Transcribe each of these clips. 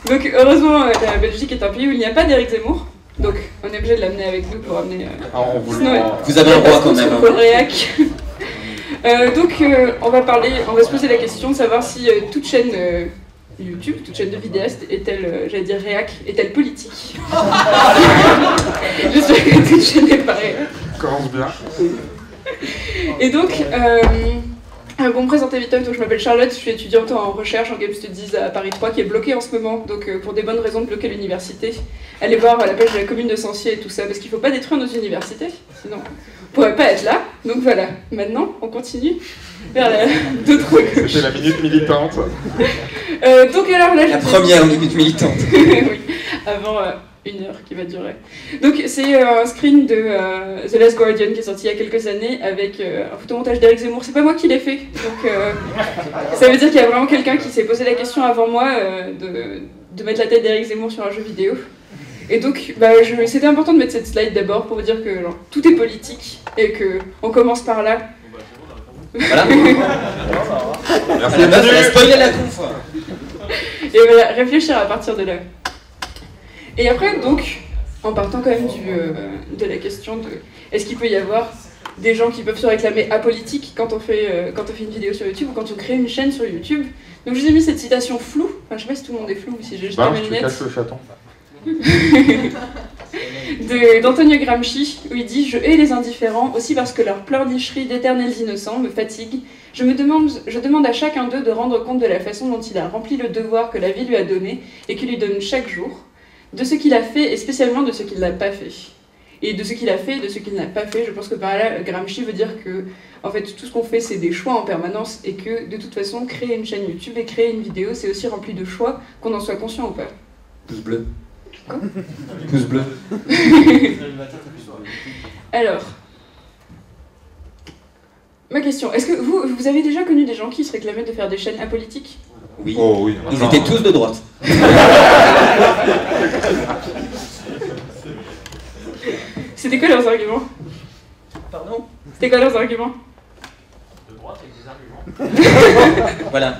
Donc heureusement, la Belgique est un pays où il n'y a pas d'Éric Zemmour. Donc on est obligé de l'amener avec nous pour amener... Vous avez un roi quand même. Donc on va se poser la question de savoir si toute chaîne YouTube, toute chaîne de vidéastes est-elle, j'allais dire réac, est-elle politique? J'espère que toute chaîne est pareille. Commence bien. Et donc, bon, me présenter vite, donc je m'appelle Charlotte, je suis étudiante en recherche en Game Studies à Paris 3 qui est bloquée en ce moment, donc pour des bonnes raisons de bloquer l'université. Allez voir la page de la commune de Sancier et tout ça, parce qu'il ne faut pas détruire nos universités, sinon on ne pourrait pas être là. Donc voilà, maintenant on continue vers d'autres gauches. C'était la minute militante. Donc alors là, la première minute militante. Oui, avant une heure qui va durer. Donc c'est un screen de The Last Guardian qui est sorti il y a quelques années avec un photomontage d'Éric Zemmour. C'est pas moi qui l'ai fait, donc ça veut dire qu'il y a vraiment quelqu'un qui s'est posé la question avant moi de mettre la tête d'Éric Zemmour sur un jeu vidéo. Et donc c'était important de mettre cette slide d'abord pour vous dire que genre, tout est politique et qu'on commence par là. Voilà. Merci. Elle a spoilé la conf. Et voilà, réfléchir à partir de là. Et après, donc, en partant quand même de la question de est-ce qu'il peut y avoir des gens qui peuvent se réclamer apolitiques quand on fait une vidéo sur YouTube ou quand on crée une chaîne sur YouTube. Donc je vous ai mis cette citation floue, enfin je sais pas si tout le monde est flou ou si j'ai juste mes lunettes. Cache le chaton. D'Antonio Gramsci, où il dit « Je hais les indifférents, aussi parce que leur pleurnicherie d'éternels innocents me fatigue. Je demande à chacun d'eux de rendre compte de la façon dont il a rempli le devoir que la vie lui a donné et qu'il lui donne chaque jour, de ce qu'il a fait et spécialement de ce qu'il n'a pas fait. » Et de ce qu'il a fait et de ce qu'il n'a pas fait, je pense que par là, Gramsci veut dire que en fait, tout ce qu'on fait, c'est des choix en permanence et que de toute façon, créer une chaîne YouTube et créer une vidéo, c'est aussi rempli de choix, qu'on en soit conscient ou pas. Pouce bleu. Quoi ? Pouce bleu. Alors, ma question, est-ce que vous avez déjà connu des gens qui se réclamaient de faire des chaînes apolitiques ? Oui. Oh oui. Ils étaient tous de droite. C'était quoi leurs arguments ? Pardon ? C'était quoi leurs arguments ? De droite avec des arguments. Voilà.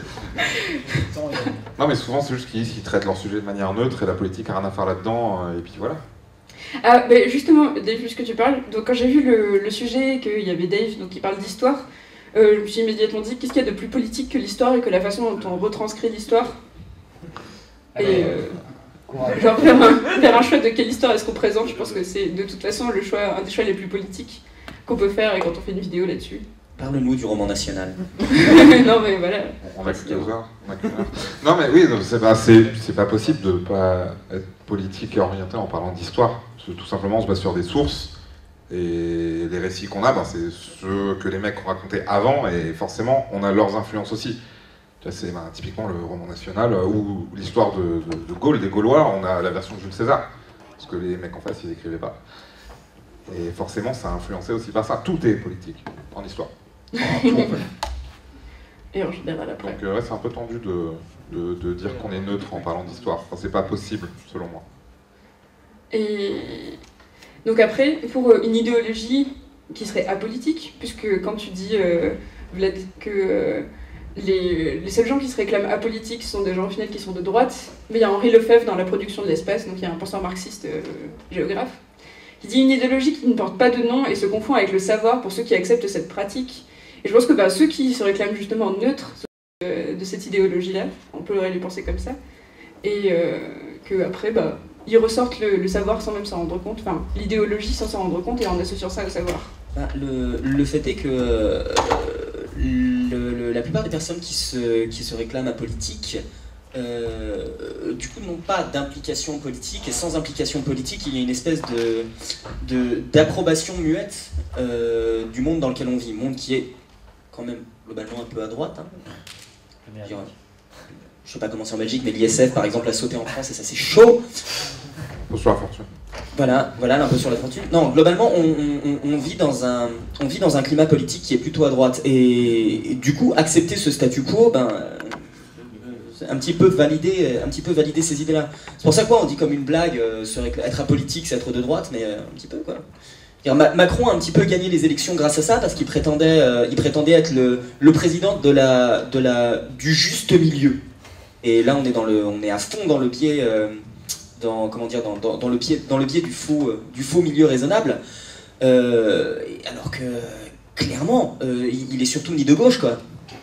Non mais souvent c'est juste qu'ils traitent leur sujet de manière neutre et la politique a rien à faire là-dedans et puis voilà. Ah, ben justement, Dave, puisque tu parles, donc quand j'ai vu le sujet, qu'il y avait Dave donc, qui parle d'histoire, je me suis immédiatement dit qu'est-ce qu'il y a de plus politique que l'histoire et que la façon dont on retranscrit l'histoire. Et genre faire un choix de quelle histoire est-ce qu'on présente, je pense que c'est de toute façon un des choix les plus politiques qu'on peut faire et quand on fait une vidéo là-dessus. Parle-nous du roman national. Non mais voilà. On a que 2 heures. Non mais oui, c'est pas possible de pas être politique et orienté en parlant d'histoire. Parce que tout simplement on se base sur des sources et les récits qu'on a, c'est ceux que les mecs ont racontés avant et forcément on a leurs influences aussi. C'est typiquement le roman national ou l'histoire de Gaulle, des Gaulois, on a la version de Jules César. Parce que les mecs en face ils écrivaient pas. Et forcément ça a influencé aussi par ça. Tout est politique en histoire. Tout, en fait. Et en général après. Donc ouais, c'est un peu tendu de dire qu'on est neutre en parlant d'histoire. Enfin, c'est pas possible, selon moi. Et donc après, pour une idéologie qui serait apolitique, puisque quand tu dis, Vlad, que les seuls gens qui se réclament apolitiques sont des gens au final qui sont de droite, mais il y a Henri Lefebvre dans La production de l'espace, donc il y a un penseur marxiste géographe, qui dit une idéologie qui ne porte pas de nom et se confond avec le savoir pour ceux qui acceptent cette pratique. Et je pense que ceux qui se réclament justement neutres de cette idéologie-là, on pourrait les penser comme ça, et qu'après, ils ressortent le savoir sans même s'en rendre compte, enfin l'idéologie sans s'en rendre compte et en associant ça au savoir. Le fait est que la plupart des personnes qui se réclament apolitiques du coup n'ont pas d'implication politique, et sans implication politique il y a une espèce d'approbation muette du monde dans lequel on vit, monde qui est quand même globalement un peu à droite. Je sais pas comment c'est en Belgique, mais l'ISF par exemple a sauté en France et ça c'est chaud. Sur la fortune. Voilà, l'impôt sur la fortune. Non, globalement, on vit dans un climat politique qui est plutôt à droite. Et du coup, accepter ce statu quo, c'est un petit peu valider ces idées-là. C'est pour ça qu'on dit comme une blague, être apolitique, c'est être de droite, mais un petit peu quoi. Macron a un petit peu gagné les élections grâce à ça, parce qu'il prétendait être le président du juste milieu. Et là, on est à fond dans le biais, dans le biais du faux milieu raisonnable. Alors que, clairement, il est surtout ni de gauche, quoi.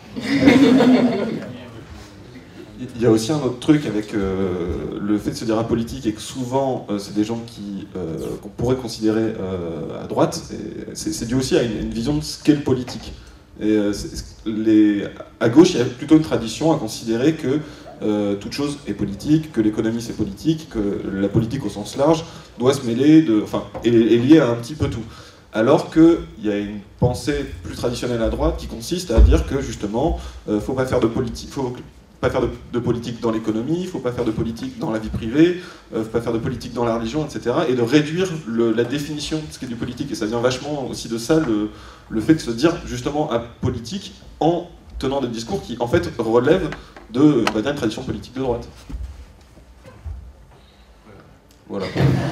Il y a aussi un autre truc avec le fait de se dire apolitique et que souvent c'est des gens qu'on pourrait considérer à droite. C'est dû aussi à une vision de ce qu'est le politique. Et à gauche, il y a plutôt une tradition à considérer que toute chose est politique, que l'économie c'est politique, que la politique au sens large doit se mêler est liée à un petit peu tout. Alors qu'il y a une pensée plus traditionnelle à droite qui consiste à dire que justement, faut pas faire de politique, pas faire de politique dans l'économie, il ne faut pas faire de politique dans la vie privée, il ne faut pas faire de politique dans la religion, etc. Et de réduire la définition de ce qu'est du politique. Et ça vient vachement aussi de ça, le fait de se dire justement apolitique en tenant des discours qui en fait relèvent d'une tradition politique de droite. Voilà.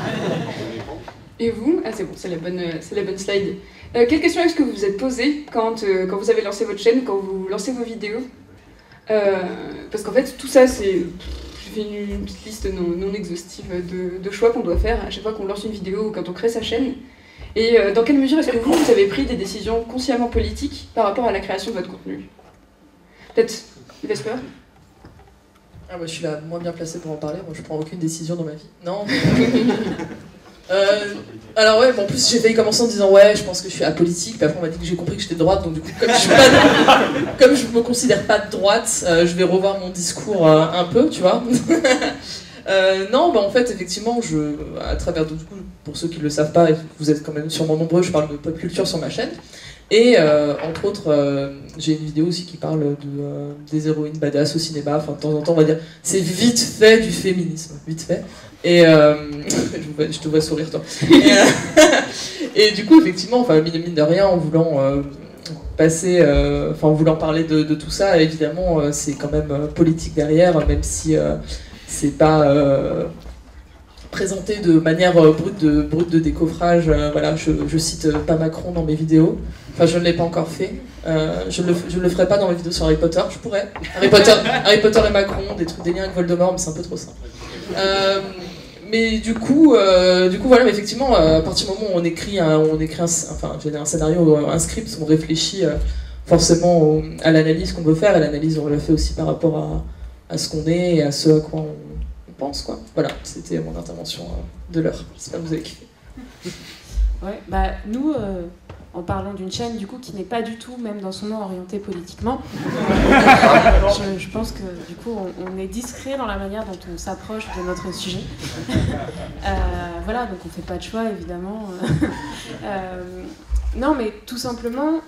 Et vous? Ah c'est bon, c'est la bonne slide. Quelle question est-ce que vous vous êtes posée quand vous avez lancé votre chaîne, quand vous lancez vos vidéos? Parce qu'en fait, tout ça, j'ai fait une petite liste non exhaustive de choix qu'on doit faire à chaque fois qu'on lance une vidéo ou quand on crée sa chaîne. Et dans quelle mesure est-ce que vous avez pris des décisions consciemment politiques par rapport à la création de votre contenu? Peut-être Vesper? Ah, moi, je suis la moins bien placée pour en parler. Moi, je prends aucune décision dans ma vie. Non. Alors ouais, bon, en plus j'ai failli commencer en disant ouais, je pense que je suis apolitique, puis après on m'a dit que j'ai compris que j'étais de droite, donc du coup comme je me considère pas de droite, je vais revoir mon discours un peu, tu vois. Non, bah en fait effectivement, à travers du coup, pour ceux qui le savent pas, et vous êtes quand même sûrement nombreux, je parle de pop culture sur ma chaîne. Et entre autres, j'ai une vidéo aussi qui parle des héroïnes badass au cinéma, enfin de temps en temps on va dire, c'est vite fait du féminisme, vite fait. Et je te vois sourire toi. Et du coup effectivement, enfin mine de rien, en voulant en voulant parler de tout ça, évidemment c'est quand même politique derrière, même si c'est pas présenté de manière brute de décoffrage. Voilà, je cite pas Macron dans mes vidéos. Enfin, je ne l'ai pas encore fait. Je le ferai pas dans mes vidéos sur Harry Potter. Je pourrais. Harry Potter et Macron, des liens avec Voldemort, mais c'est un peu trop simple. Mais du coup, voilà, mais effectivement, à partir du moment où on écrit un scénario, un script, on réfléchit forcément à l'analyse qu'on veut faire, et l'analyse on la fait aussi par rapport à ce qu'on est et à ce à quoi on pense, quoi. Voilà, c'était mon intervention de l'heure. J'espère que vous avez kiffé. Ouais, bah nous, en parlant d'une chaîne du coup qui n'est pas du tout, même dans son nom, orientée politiquement, je pense que du coup on est discret dans la manière dont on s'approche de notre sujet. Voilà, donc on fait pas de choix évidemment. Non, mais tout simplement,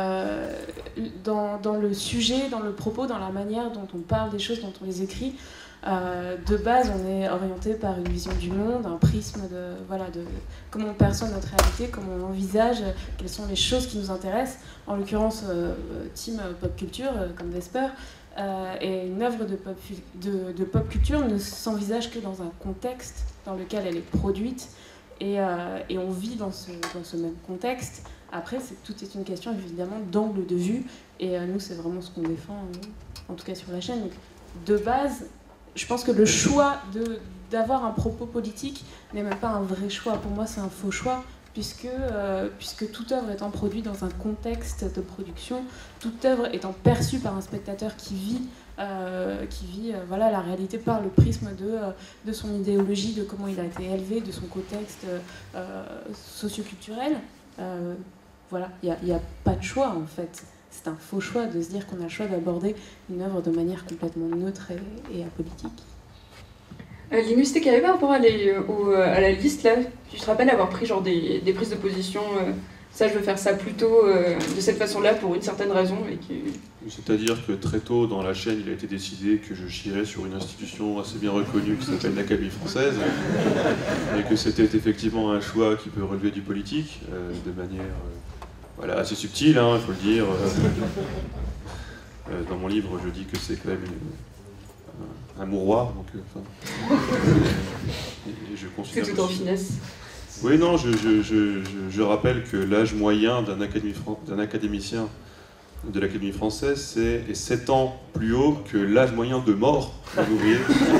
dans le sujet, dans le propos, dans la manière dont on parle des choses, dont on les écrit, de base, on est orienté par une vision du monde, un prisme de comment on perçoit notre réalité, comment on envisage, quelles sont les choses qui nous intéressent. En l'occurrence, team pop culture, comme Vesper, et une œuvre de pop culture ne s'envisage que dans un contexte dans lequel elle est produite, et on vit dans ce même contexte. Après, tout est une question évidemment d'angle de vue, et nous, c'est vraiment ce qu'on défend, en tout cas sur la chaîne. Donc, de base, je pense que le choix d'avoir un propos politique n'est même pas un vrai choix. Pour moi, c'est un faux choix, puisque toute œuvre étant produite dans un contexte de production, toute œuvre étant perçue par un spectateur qui vit la réalité par le prisme de son idéologie, de comment il a été élevé, de son contexte socioculturel. Voilà, il n'y a pas de choix en fait. C'est un faux choix de se dire qu'on a le choix d'aborder une œuvre de manière complètement neutre et apolitique. Linguistique, avait par rapport à la liste là, tu te rappelles avoir pris genre des prises de position, ça je veux faire ça plutôt de cette façon-là pour une certaine raison et C'est-à-dire que très tôt dans la chaîne, il a été décidé que je chierais sur une institution assez bien reconnue qui s'appelle l'Académie française, et que c'était effectivement un choix qui peut relever du politique, de manière assez subtile, il faut le dire. Dans mon livre, je dis que c'est quand même un mouroir, donc et je considère. C'est tout en finesse. Oui, non, je rappelle que l'âge moyen d'un académicien de l'Académie française est 7 ans plus haut que l'âge moyen de mort d'un ouvrier.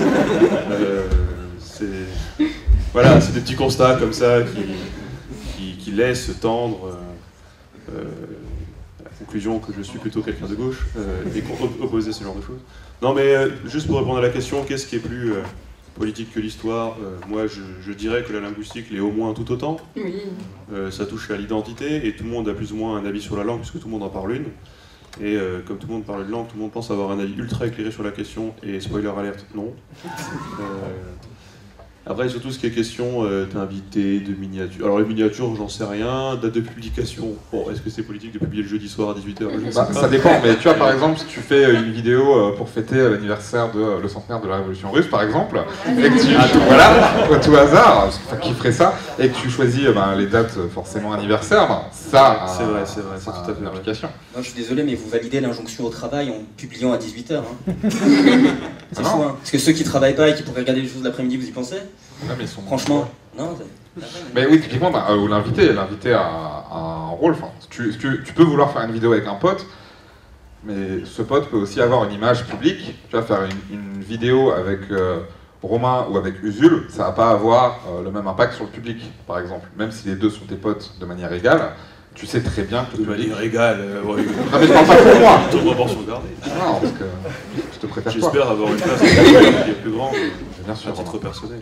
Voilà, c'est des petits constats comme ça qui laissent tendre à la conclusion que je suis plutôt quelqu'un de gauche et opposer ce genre de choses. Non mais juste pour répondre à la question, qu'est-ce qui est plus politique que l'histoire, moi je dirais que la linguistique l'est au moins tout autant. Oui. Ça touche à l'identité et tout le monde a plus ou moins un avis sur la langue puisque tout le monde en parle une. Et comme tout le monde parle une langue, tout le monde pense avoir un avis ultra éclairé sur la question et spoiler alert, non. Après, surtout ce qui est question d'invités, de miniatures. Alors les miniatures, j'en sais rien. Date de publication, bon, est-ce que c'est politique de publier le jeudi soir à 18h? Ça dépend, mais tu vois, par exemple, si tu fais une vidéo pour fêter l'anniversaire le centenaire de la Révolution russe, par exemple, et que tu, voilà, au tout hasard, qui ferait ça, et que tu choisis les dates forcément anniversaires, ça, c'est vrai, c'est tout à fait une application. Non, je suis désolé, mais vous validez l'injonction au travail en publiant à 18h. Hein. C'est fou, hein. Parce que ceux qui travaillent pas et qui pourraient regarder les choses l'après-midi, vous y pensez? Ouais, mais franchement, non. Mais oui, typiquement, ou l'invité a un rôle. Enfin, tu peux vouloir faire une vidéo avec un pote, mais ce pote peut aussi avoir une image publique. Tu vas faire une vidéo avec Romain ou avec Usul, ça va pas avoir le même impact sur le public, par exemple. Même si les deux sont tes potes de manière égale, tu sais très bien que le public... De manière égale, ouais. Non mais je parle pas pour moi. Ton proportion gardée. Non, parce que je te préfère toi. J'espère avoir une place qui est plus grande, bien sûr, à titre personnel.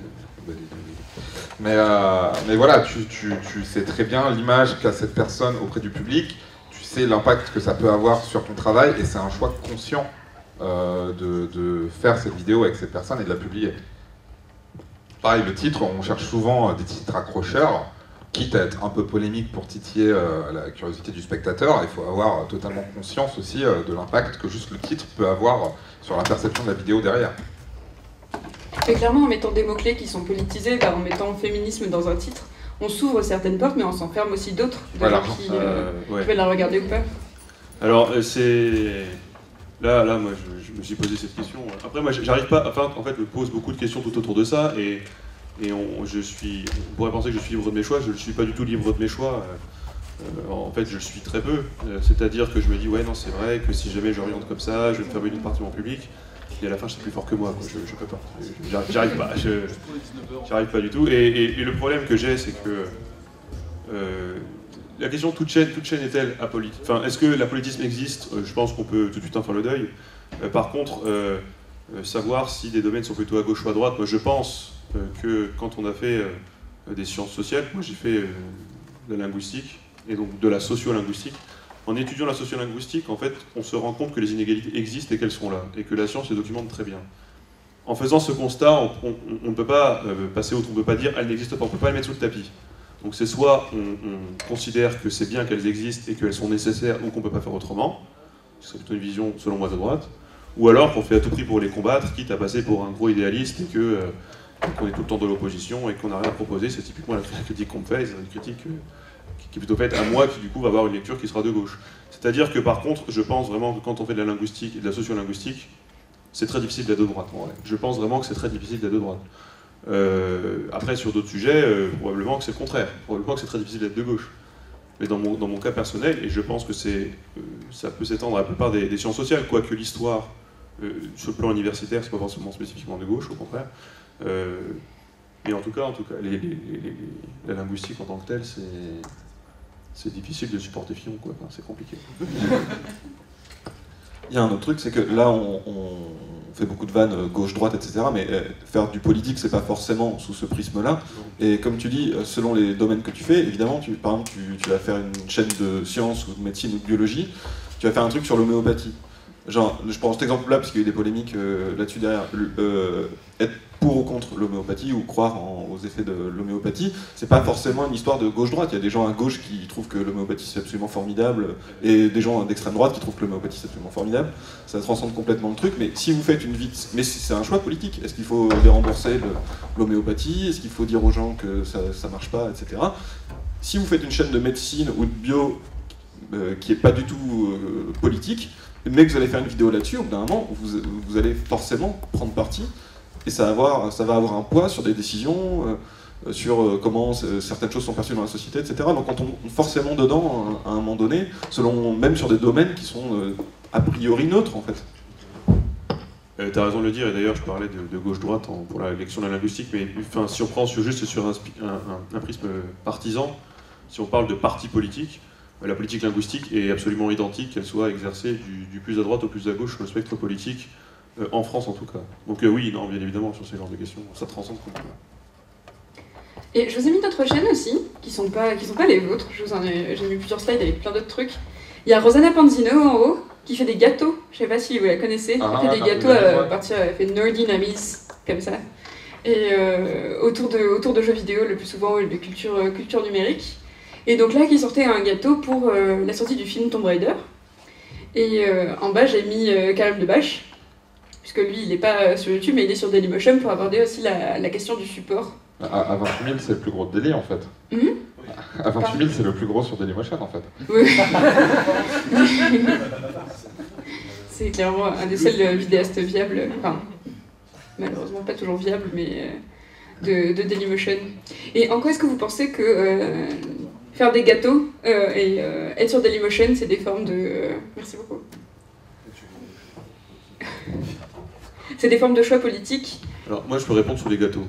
Mais voilà, tu sais très bien l'image qu'a cette personne auprès du public, tu sais l'impact que ça peut avoir sur ton travail, et c'est un choix conscient de faire cette vidéo avec cette personne et de la publier. Pareil, le titre, on cherche souvent des titres accrocheurs, quitte à être un peu polémique pour titiller la curiosité du spectateur. Il faut avoir totalement conscience aussi de l'impact que juste le titre peut avoir sur la perception de la vidéo derrière. Et clairement, en mettant des mots-clés qui sont politisés, en mettant féminisme dans un titre, on s'ouvre certaines portes, mais on s'enferme aussi d'autres, de gens qui veulent la regarder ou pas. Alors, c'est... Là, moi, je me suis posé cette question. Après, moi, j'arrive pas... Enfin, en fait, je me pose beaucoup de questions tout autour de ça, et on pourrait penser que je suis libre de mes choix, je ne suis pas du tout libre de mes choix. En fait, je le suis très peu. C'est-à-dire que je me dis, ouais, non, c'est vrai que si jamais j'oriente comme ça, je vais me fermer une partie de mon public. Et à la fin, c'est plus fort que moi, quoi. Je peux pas. J'arrive pas. J'arrive pas du tout. Et le problème que j'ai, c'est que la question toute chaîne est-elle apolitique? Enfin, est-ce que l'apolitisme existe? Je pense qu'on peut tout de suite en faire le deuil. Par contre, savoir si des domaines sont plutôt à gauche ou à droite, moi je pense que quand on a fait des sciences sociales, moi j'ai fait de la linguistique et donc de la sociolinguistique. En étudiant la sociolinguistique, en fait, on se rend compte que les inégalités existent et qu'elles sont là, et que la science les documente très bien. En faisant ce constat, on ne peut pas passer outre, on ne peut pas dire elles n'existent pas, on ne peut pas les mettre sous le tapis. Donc c'est soit on considère que c'est bien qu'elles existent et qu'elles sont nécessaires, donc on ne peut pas faire autrement, c'est plutôt une vision, selon moi, de droite, ou alors qu'on fait à tout prix pour les combattre, quitte à passer pour un gros idéaliste et qu'on est tout le temps de l'opposition et qu'on n'a rien à proposer. C'est typiquement la critique qu'on me fait, c'est une critique qui est plutôt faite à moi, qui du coup va avoir une lecture qui sera de gauche. C'est-à-dire que par contre, je pense vraiment que quand on fait de la linguistique et de la sociolinguistique, c'est très difficile d'être de droite. En vrai. Je pense vraiment que c'est très difficile d'être de droite. Après, sur d'autres sujets, probablement que c'est le contraire. Probablement que c'est très difficile d'être de gauche. Mais dans mon cas personnel, et je pense que ça peut s'étendre à la plupart des sciences sociales, quoique l'histoire, sur le plan universitaire, c'est pas forcément spécifiquement de gauche, au contraire. Mais en tout cas la linguistique en tant que telle, c'est difficile de supporter Fillon, quoi. Enfin, c'est compliqué. Il y a un autre truc, c'est que là, on fait beaucoup de vannes gauche-droite, etc. Mais faire du politique, c'est pas forcément sous ce prisme-là. Et comme tu dis, selon les domaines que tu fais, évidemment, par exemple, tu vas faire une chaîne de sciences ou de médecine ou de biologie, tu vas faire un truc sur l'homéopathie. Genre, je prends cet exemple-là parce qu'il y a eu des polémiques là-dessus derrière. Être pour ou contre l'homéopathie ou croire aux effets de l'homéopathie, c'est pas forcément une histoire de gauche-droite. Il y a des gens à gauche qui trouvent que l'homéopathie c'est absolument formidable et des gens d'extrême droite qui trouvent que l'homéopathie c'est absolument formidable. Ça transcende complètement le truc, mais si vous faites une vie... Mais c'est un choix politique. Est-ce qu'il faut dérembourser l'homéopathie? Est-ce qu'il faut dire aux gens que ça marche pas, etc. Si vous faites une chaîne de médecine ou de bio qui est pas du tout politique, mais que vous allez faire une vidéo là-dessus, au bout d'un moment, vous allez forcément prendre parti, et ça va avoir un poids sur des décisions sur comment certaines choses sont perçues dans la société, etc. Donc on tombe forcément dedans à un moment donné, même sur des domaines qui sont a priori neutres en fait. T'as raison de le dire, et d'ailleurs je parlais de gauche-droite pour la lection de la linguistique, mais enfin, si on prend juste sur un prisme partisan, si on parle de parti politique, la politique linguistique est absolument identique, qu'elle soit exercée du plus à droite au plus à gauche sur le spectre politique, en France en tout cas. Donc oui, non, bien évidemment, sur ces genres de questions, ça transcende complètement. Et je vous ai mis d'autres chaînes aussi, qui sont pas les vôtres, j'ai mis plusieurs slides avec plein d'autres trucs. Il y a Rosanna Panzino en haut, qui fait des gâteaux, je sais pas si vous la connaissez, elle fait des gâteaux elle fait Nerdy Namis, comme ça. Et autour de jeux vidéo, le plus souvent, de culture numérique. Et donc là, qui sortait un gâteau pour la sortie du film Tomb Raider. Et en bas, j'ai mis Karim Debache, puisque lui, il n'est pas sur YouTube, mais il est sur Dailymotion pour aborder aussi la question du support. À 28 000, c'est le plus gros de Daily, en fait. À 28 000, c'est le plus gros sur Dailymotion, en fait. Oui. C'est clairement un des seuls vidéastes viables, enfin, malheureusement pas toujours viable, mais de Dailymotion. Et en quoi est-ce que vous pensez que faire des gâteaux et être sur Dailymotion, c'est des formes de... Merci beaucoup. C'est des formes de choix politiques. Alors moi je peux répondre sur les gâteaux.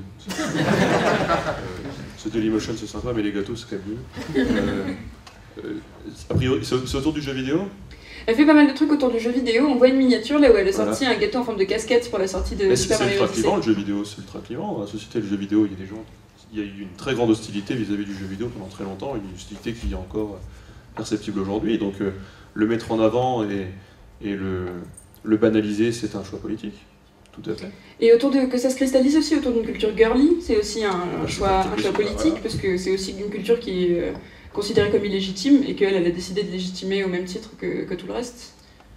Ce Dailymotion c'est sympa, mais les gâteaux c'est quand même mieux. A priori, c'est autour du jeu vidéo? Elle fait pas mal de trucs autour du jeu vidéo. On voit une miniature là où elle a sorti un gâteau en forme de casquette pour la sortie de Super Mario C'est ultra Odyssey. clivant le jeu vidéo, c'est ultra clivant. Dans la société, le jeu vidéo, il y a eu une très grande hostilité vis-à-vis du jeu vidéo pendant très longtemps, une hostilité qui est encore perceptible aujourd'hui. Donc le mettre en avant et le banaliser, c'est un choix politique. Tout à fait. Et que ça se cristallise aussi autour d'une culture girly, c'est aussi un choix politique, parce que c'est aussi une culture qui est considérée comme illégitime et qu'elle a décidé de légitimer au même titre que tout le reste.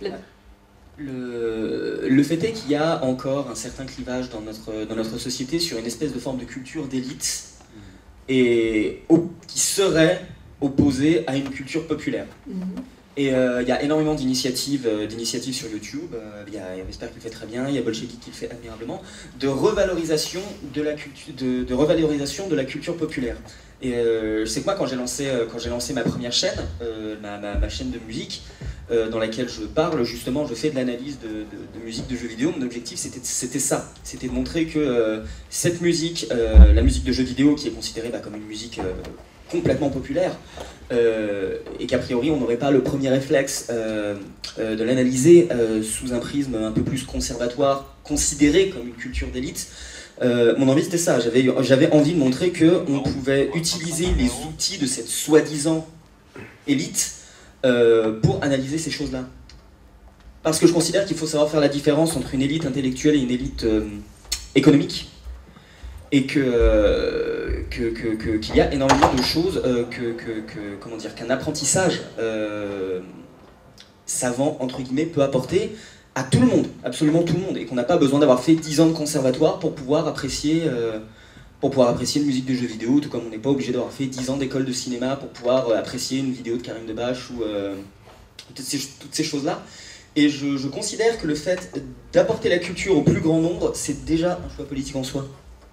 Le fait est qu'il y a encore un certain clivage dans notre société sur une espèce de forme de culture d'élite et qui serait opposée à une culture populaire. Et il y a énormément d'initiatives sur YouTube, il y a Vesper qui le fait très bien, il y a Bolshevik qui le fait admirablement, de revalorisation de la culture populaire. Et je sais que moi, quand j'ai lancé ma première chaîne, ma chaîne de musique, dans laquelle je parle, justement, je fais de l'analyse de musique de jeux vidéo. Mon objectif, c'était ça. C'était de montrer que cette musique, la musique de jeux vidéo, qui est considérée comme une musique complètement populaire, et qu'a priori, on n'aurait pas le premier réflexe de l'analyser sous un prisme un peu plus conservatoire, considéré comme une culture d'élite. Mon envie c'était ça, j'avais envie de montrer qu'on pouvait utiliser les outils de cette soi-disant élite pour analyser ces choses-là. Parce que je considère qu'il faut savoir faire la différence entre une élite intellectuelle et une élite économique. Et qu'il y a énormément de choses qu'un apprentissage savant, entre guillemets, peut apporter à tout le monde, absolument tout le monde, et qu'on n'a pas besoin d'avoir fait 10 ans de conservatoire pour pouvoir apprécier une musique de jeux vidéo, tout comme on n'est pas obligé d'avoir fait 10 ans d'école de cinéma pour pouvoir apprécier une vidéo de Karim Debache ou toutes ces choses-là. Et je considère que le fait d'apporter la culture au plus grand nombre, c'est déjà un choix politique en soi.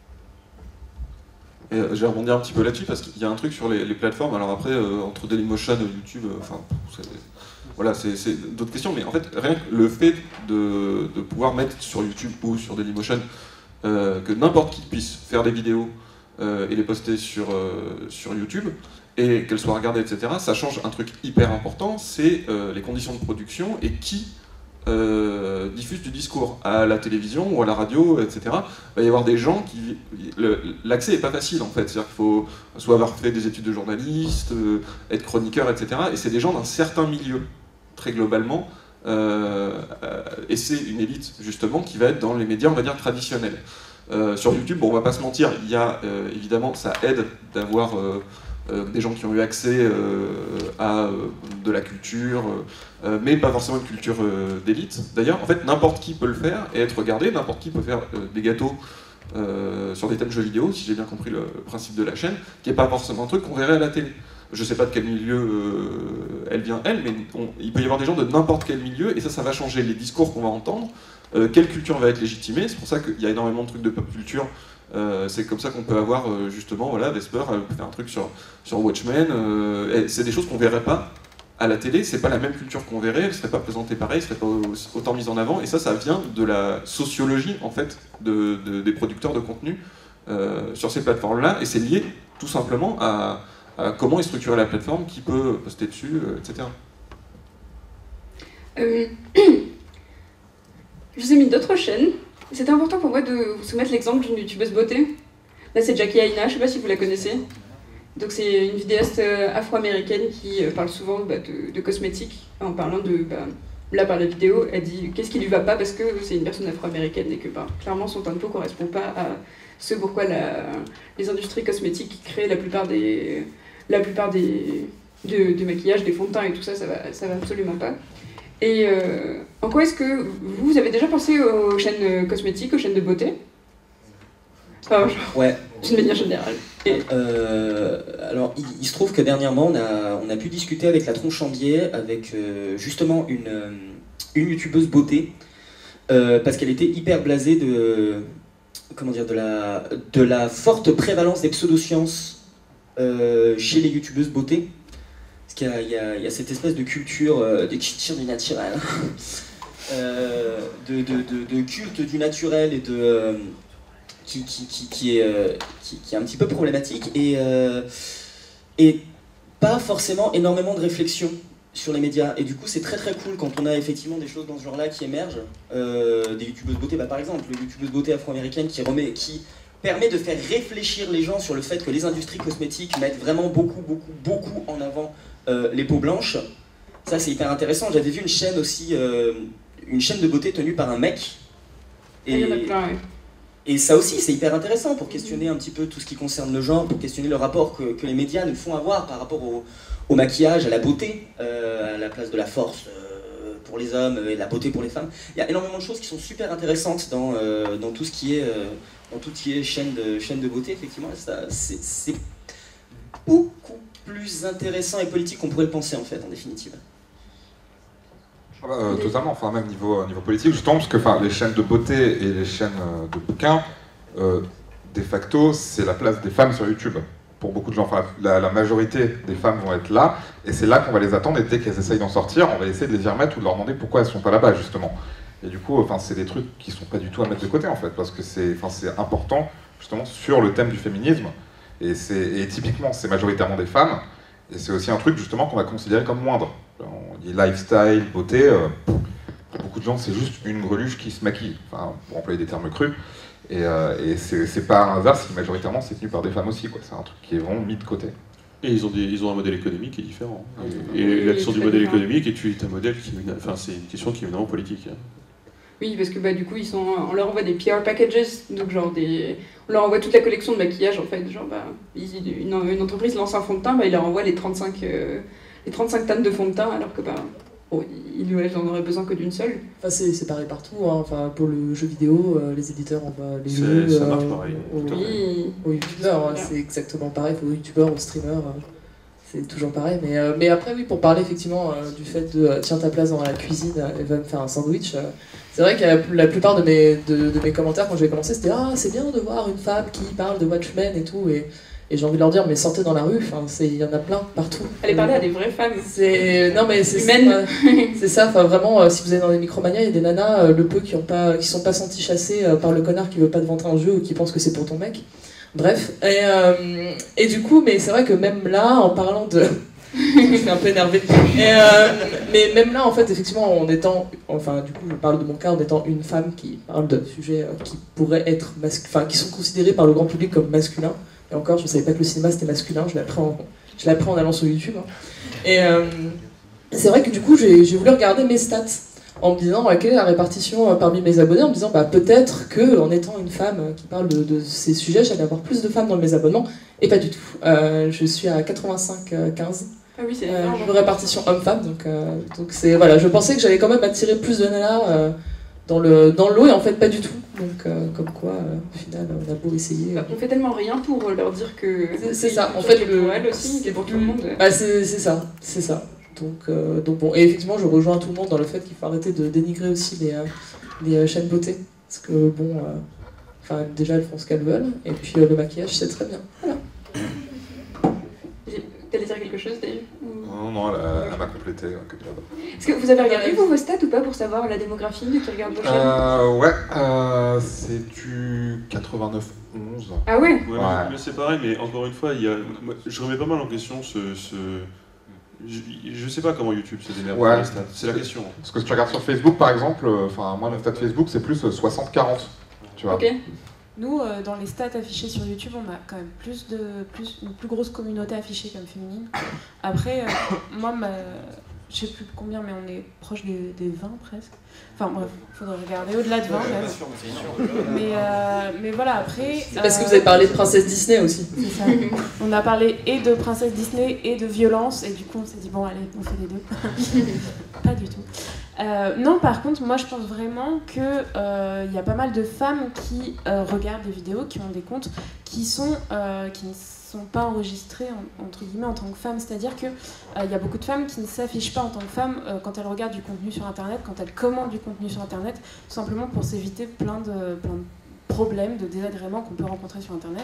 Et je vais rebondir un petit peu là-dessus parce qu'il y a un truc sur les plateformes. Alors après, entre Dailymotion et YouTube, voilà, c'est d'autres questions. Mais en fait, rien que le fait de pouvoir mettre sur YouTube ou sur Dailymotion que n'importe qui puisse faire des vidéos et les poster sur YouTube et qu'elles soient regardées, etc., ça change un truc hyper important, c'est les conditions de production et qui diffuse du discours à la télévision ou à la radio, etc. Il va y avoir des gens qui... L'accès n'est pas facile en fait, c'est-à-dire qu'il faut soit avoir fait des études de journaliste, être chroniqueur, etc. Et c'est des gens d'un certain milieu, très globalement, et c'est une élite justement qui va être dans les médias, on va dire, traditionnels. Sur YouTube, bon, on va pas se mentir, il y a évidemment, ça aide d'avoir des gens qui ont eu accès à de la culture, mais pas forcément une culture d'élite. D'ailleurs, en fait, n'importe qui peut le faire et être regardé, n'importe qui peut faire des gâteaux sur des thèmes jeux vidéo, si j'ai bien compris le principe de la chaîne, qui n'est pas forcément un truc qu'on verrait à la télé. Je sais pas de quel milieu elle vient, elle, mais il peut y avoir des gens de n'importe quel milieu, et ça va changer les discours qu'on va entendre, quelle culture va être légitimée. C'est pour ça qu'il y a énormément de trucs de pop culture C'est comme ça qu'on peut avoir justement, voilà, Vesper faire un truc sur Watchmen. C'est des choses qu'on verrait pas à la télé, c'est pas la même culture qu'on verrait, elle serait pas présentée pareil, elle serait pas autant mise en avant, et ça vient de la sociologie en fait des producteurs de contenu sur ces plateformes-là, et c'est lié tout simplement à comment est structurée la plateforme, qui peut poster dessus, etc. Je vous ai mis d'autres chaînes. C'était important pour moi de vous soumettre l'exemple d'une youtubeuse beauté. Là, c'est Jackie Aina, je sais pas si vous la connaissez. Donc, c'est une vidéaste afro-américaine qui parle souvent de cosmétiques en parlant de. Là, par la vidéo, elle dit qu'est-ce qui lui va pas parce que c'est une personne afro-américaine et que clairement son teint de peau correspond pas à ce pourquoi les industries cosmétiques créent la plupart des maquillages, des fonds de teint et tout ça, ça va absolument pas. Et en quoi est-ce que vous avez déjà pensé aux chaînes cosmétiques, aux chaînes de beauté? Enfin, ouais. D'une manière générale. Alors, il se trouve que dernièrement, on a pu discuter avec la Tronche en biais, avec justement une youtubeuse beauté, parce qu'elle était hyper blasée de la forte prévalence des pseudosciences chez les youtubeuses beauté. Parce qu'il y a cette espèce de culture du naturel, de culte du naturel et qui est un petit peu problématique et pas forcément énormément de réflexion sur les médias. Et du coup, c'est très très cool quand on a effectivement des choses dans ce genre-là qui émergent. Des youtubeuses beauté, par exemple, une youtubeuse beauté afro-américaine qui permet de faire réfléchir les gens sur le fait que les industries cosmétiques mettent vraiment beaucoup en avant les peaux blanches. Ça, c'est hyper intéressant. J'avais vu une chaîne aussi, une chaîne de beauté tenue par un mec. Et ça aussi, c'est hyper intéressant pour questionner un petit peu tout ce qui concerne le genre, pour questionner le rapport que les médias nous font avoir par rapport au maquillage, à la beauté, à la place de la force pour les hommes et de la beauté pour les femmes. Il y a énormément de choses qui sont super intéressantes dans tout ce qui est chaîne de beauté, effectivement. C'est beaucoup plus intéressant et politique qu'on pourrait le penser, en fait, en définitive. Totalement, enfin même niveau politique, justement, parce que les chaînes de beauté et les chaînes de bouquins, de facto, c'est la place des femmes sur YouTube. Pour beaucoup de gens, la majorité des femmes vont être là, et c'est là qu'on va les attendre, et dès qu'elles essayent d'en sortir, on va essayer de les y remettre ou de leur demander pourquoi elles sont pas là-bas, justement. Et du coup, c'est des trucs qui sont pas du tout à mettre de côté, en fait, parce que c'est important, justement, sur le thème du féminisme, et typiquement, c'est majoritairement des femmes, et c'est aussi un truc, justement, qu'on va considérer comme moindre. On dit lifestyle, beauté, pour beaucoup de gens, c'est juste une greluche qui se maquille, pour employer des termes crus. Et c'est pas un hasard si majoritairement c'est tenu par des femmes aussi, quoi. C'est un truc qui est vraiment mis de côté. Et ils ont un modèle économique qui est différent. Et la question du modèle économique est un modèle c'est une question qui est évidemment politique. Oui, parce que du coup, on leur envoie des PR packages, donc on leur envoie toute la collection de maquillage en fait. Une entreprise lance un fond de teint, il leur envoie les 35 tonnes de fond de teint, alors que ils n'en auraient besoin que d'une seule. C'est pareil partout, hein. Pour le jeu vidéo, les éditeurs envoient les jeux ça marche pareil. Aux youtubeurs, hein. C'est exactement pareil, aux youtubeurs, aux streamers, c'est toujours pareil. Mais après, oui, pour parler effectivement du fait de tiens ta place dans la cuisine et va me faire un sandwich, c'est vrai que la plupart de mes commentaires quand je vais commencer, c'était ah, c'est bien de voir une femme qui parle de Watchmen et tout. Et j'ai envie de leur dire, mais sortez dans la rue, il y en a plein partout. Allez parler à des vraies femmes. Non, mais c'est humaines. C'est ça, vraiment, si vous allez dans des Micromania, il y a des nanas, le peu qui sont pas senties chassées par le connard qui veut pas te vendre un jeu ou qui pense que c'est pour ton mec. Bref. Et du coup, mais c'est vrai que même là, en parlant de. Je suis un peu énervée. Mais même là, en fait, effectivement, du coup, je parle de mon cas en étant une femme qui parle de sujets qui pourraient être qui sont considérés par le grand public comme masculins. Et encore, je ne savais pas que le cinéma c'était masculin, je l'ai appris en allant sur YouTube. Hein. Et c'est vrai que du coup, j'ai voulu regarder mes stats en me disant quelle est la répartition parmi mes abonnés, en me disant peut-être qu'en étant une femme qui parle de ces sujets, j'allais avoir plus de femmes dans mes abonnements, et pas du tout. Je suis à 85-15. Ah oui, c'est énorme. Répartition homme-femme, donc c'est voilà, je pensais que j'allais quand même attirer plus de nanas dans le lot, et en fait pas du tout. Donc comme quoi, au final, on a beau essayer. On fait tellement rien pour leur dire que c'est ça. En fait, pour elle aussi, c'est pour tout le monde. C'est ça. Donc bon, et effectivement, je rejoins tout le monde dans le fait qu'il faut arrêter de dénigrer aussi les chaînes beauté, parce que bon. Enfin, déjà, elles font ce qu'elles veulent, et puis le maquillage, c'est très bien. Voilà. T'allais dire quelque chose, Dave? Non, elle m'a complété. Est-ce que vous avez regardé vos stats ou pas pour savoir la démographie de qui regarde vos chaînes? Ouais, c'est du 89-11. Ah ouais? Ouais, mais c'est pareil, mais encore une fois, moi, je remets pas mal en question je sais pas comment YouTube se démerde pour les stats, c'est la question. Parce que si tu regardes sur Facebook par exemple, moi mon stat Facebook c'est plus 60-40, tu vois. Ok. Nous, dans les stats affichées sur YouTube, on a quand même une plus grosse communauté affichée comme féminine. Après, moi, je sais plus combien, mais on est proche des 20 presque. Enfin bref, il faudrait regarder au-delà de 20 même. Mais voilà, après... C'est parce que vous avez parlé de princesse Disney aussi. C'est ça. On a parlé et de princesse Disney et de violence, et du coup on s'est dit bon allez, on fait les deux. Pas du tout. Non, par contre, moi je pense vraiment qu'il y a pas mal de femmes qui regardent des vidéos, qui ont des comptes, qui ne sont pas enregistrées entre guillemets en tant que femmes. C'est-à-dire qu'il y a beaucoup de femmes qui ne s'affichent pas en tant que femmes quand elles regardent du contenu sur Internet, quand elles commandent du contenu sur Internet, tout simplement pour s'éviter plein de problèmes, de désagréments qu'on peut rencontrer sur Internet.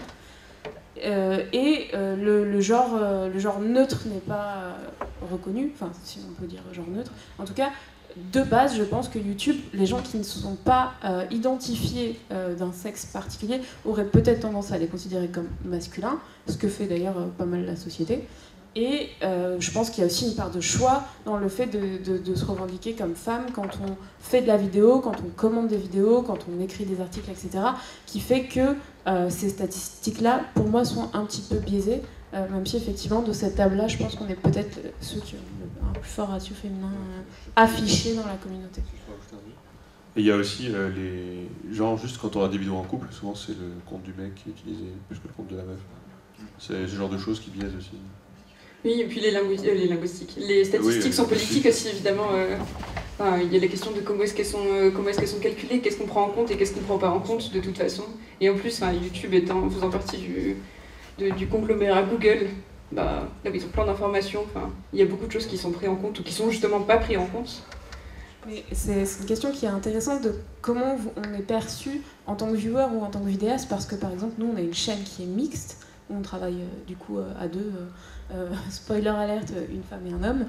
Le genre neutre n'est pas reconnu, enfin si on peut dire genre neutre. En tout cas, de base, je pense que YouTube, les gens qui ne sont pas identifiés d'un sexe particulier auraient peut-être tendance à les considérer comme masculins, ce que fait d'ailleurs pas mal la société. Et je pense qu'il y a aussi une part de choix dans le fait de se revendiquer comme femme quand on fait de la vidéo, quand on commande des vidéos, quand on écrit des articles, etc. Qui fait que ces statistiques-là, pour moi, sont un petit peu biaisées. Même si effectivement, de cette table-là, je pense qu'on est peut-être ceux qui ont un plus fort ratio féminin affiché dans la communauté. Et il y a aussi genre juste quand on a des vidéos en couple, souvent c'est le compte du mec qui est utilisé plus que le compte de la meuf. C'est ce genre de choses qui biaisent aussi. Oui, et puis les linguistiques. Les statistiques sont politiques aussi, évidemment. Il y a la question de comment est-ce qu'elles sont calculées, qu'est-ce qu'on prend en compte et qu'est-ce qu'on prend pas en compte de toute façon. Et en plus, YouTube faisant partie du conglomérat Google, là où ils ont plein d'informations, il y a beaucoup de choses qui sont prises en compte ou qui sont justement pas prises en compte. Mais c'est une question qui est intéressante de comment on est perçu en tant que viewer ou en tant que vidéaste, parce que par exemple, nous, on a une chaîne qui est mixte, où on travaille du coup à deux, spoiler alert, une femme et un homme,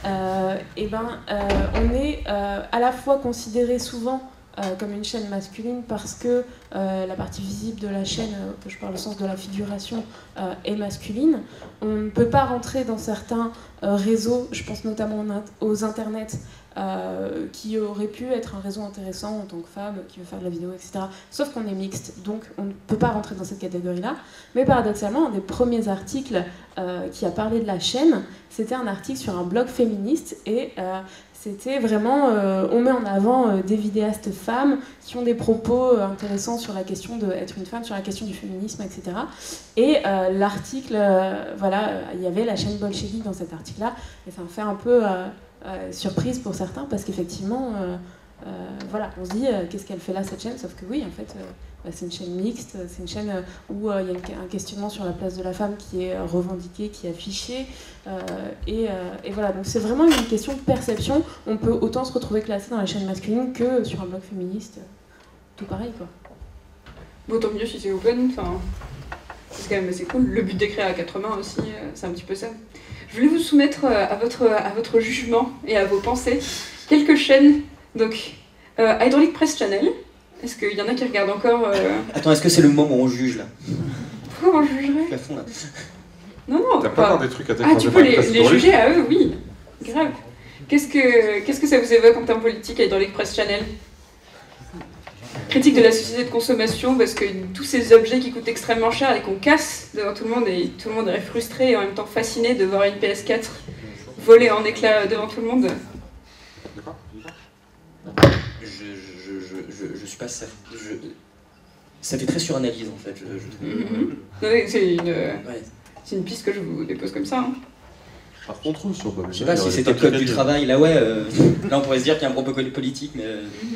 on est à la fois considéré souvent comme une chaîne masculine parce que la partie visible de la chaîne, que je parle au sens de la figuration, est masculine. On ne peut pas rentrer dans certains réseaux, je pense notamment aux internets, qui auraient pu être un réseau intéressant en tant que femme qui veut faire de la vidéo, etc. Sauf qu'on est mixte, donc on ne peut pas rentrer dans cette catégorie-là. Mais paradoxalement, un des premiers articles qui a parlé de la chaîne, c'était un article sur un blog féministe et c'était vraiment, on met en avant des vidéastes femmes qui ont des propos intéressants sur la question d'être une femme, sur la question du féminisme, etc. Et l'article, il y avait la chaîne bolchevique dans cet article-là, et ça me fait un peu surprise pour certains, parce qu'effectivement, on se dit, qu'est-ce qu'elle fait là, cette chaîne? Sauf que oui, en fait, c'est une chaîne mixte, c'est une chaîne où il y a un questionnement sur la place de la femme qui est revendiqué, qui est affiché, et voilà, donc c'est vraiment une question de perception. On peut autant se retrouver classé dans la chaîne masculine que sur un blog féministe, tout pareil, quoi. Bon, tant mieux si c'est open, c'est quand même assez cool. Le but d'écrire à quatre mains aussi, c'est un petit peu ça. Je voulais vous soumettre à votre jugement et à vos pensées quelques chaînes. Donc, Hydraulic Press Channel. Est-ce qu'il y en a qui regardent encore Attends, est-ce que c'est le moment où on juge là? Pourquoi on jugerait? À fond, là. Non. T'as pas des trucs à Ah, tu peux les juger à eux, oui. Grave. Qu'est-ce que ça vous évoque en termes politiques, Hydraulic Press Channel? Critique de la société de consommation, parce que tous ces objets qui coûtent extrêmement cher et qu'on casse devant tout le monde, et tout le monde est frustré et en même temps fasciné de voir une PS4 voler en éclats devant tout le monde. D'accord. Je suis pas ça. Ça fait très suranalyse en fait. C'est une piste que je vous dépose comme ça. Par contre, sur Bob, je sais pas si c'était le code du travail, là là on pourrait se dire qu'il y a un propos politique, mais.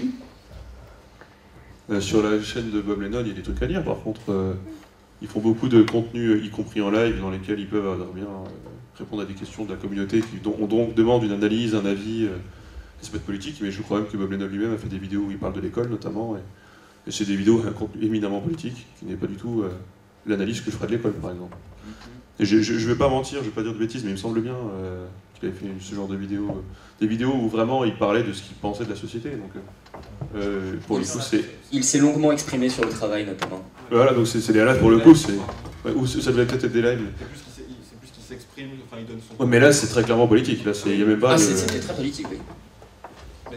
Sur la chaîne de Bob Lennon, il y a des trucs à dire. Par contre, ils font beaucoup de contenus, y compris en live, dans lesquels ils peuvent bien répondre à des questions de la communauté dont on demande une analyse, un avis. Ça peut être politique, mais je crois même que Bob Lennon lui-même a fait des vidéos où il parle de l'école notamment. Et c'est des vidéos avec un contenu éminemment politique, qui n'est pas du tout l'analyse que je ferais de l'école, par exemple. Et je vais pas mentir, je vais pas dire de bêtises, mais il me semble bien qu'il avait fait ce genre de vidéos, des vidéos où vraiment il parlait de ce qu'il pensait de la société. Donc, pour le coup, c'est... Il s'est longuement exprimé sur le travail, notamment. Voilà, donc c'est des lives pour le coup, c'est... ou ça devait peut-être être des lives. C'est plus qu'il s'exprime, enfin il donne son... Ouais, mais là, c'est très clairement politique. Là, il y a même pas. C'était très politique, oui. Mais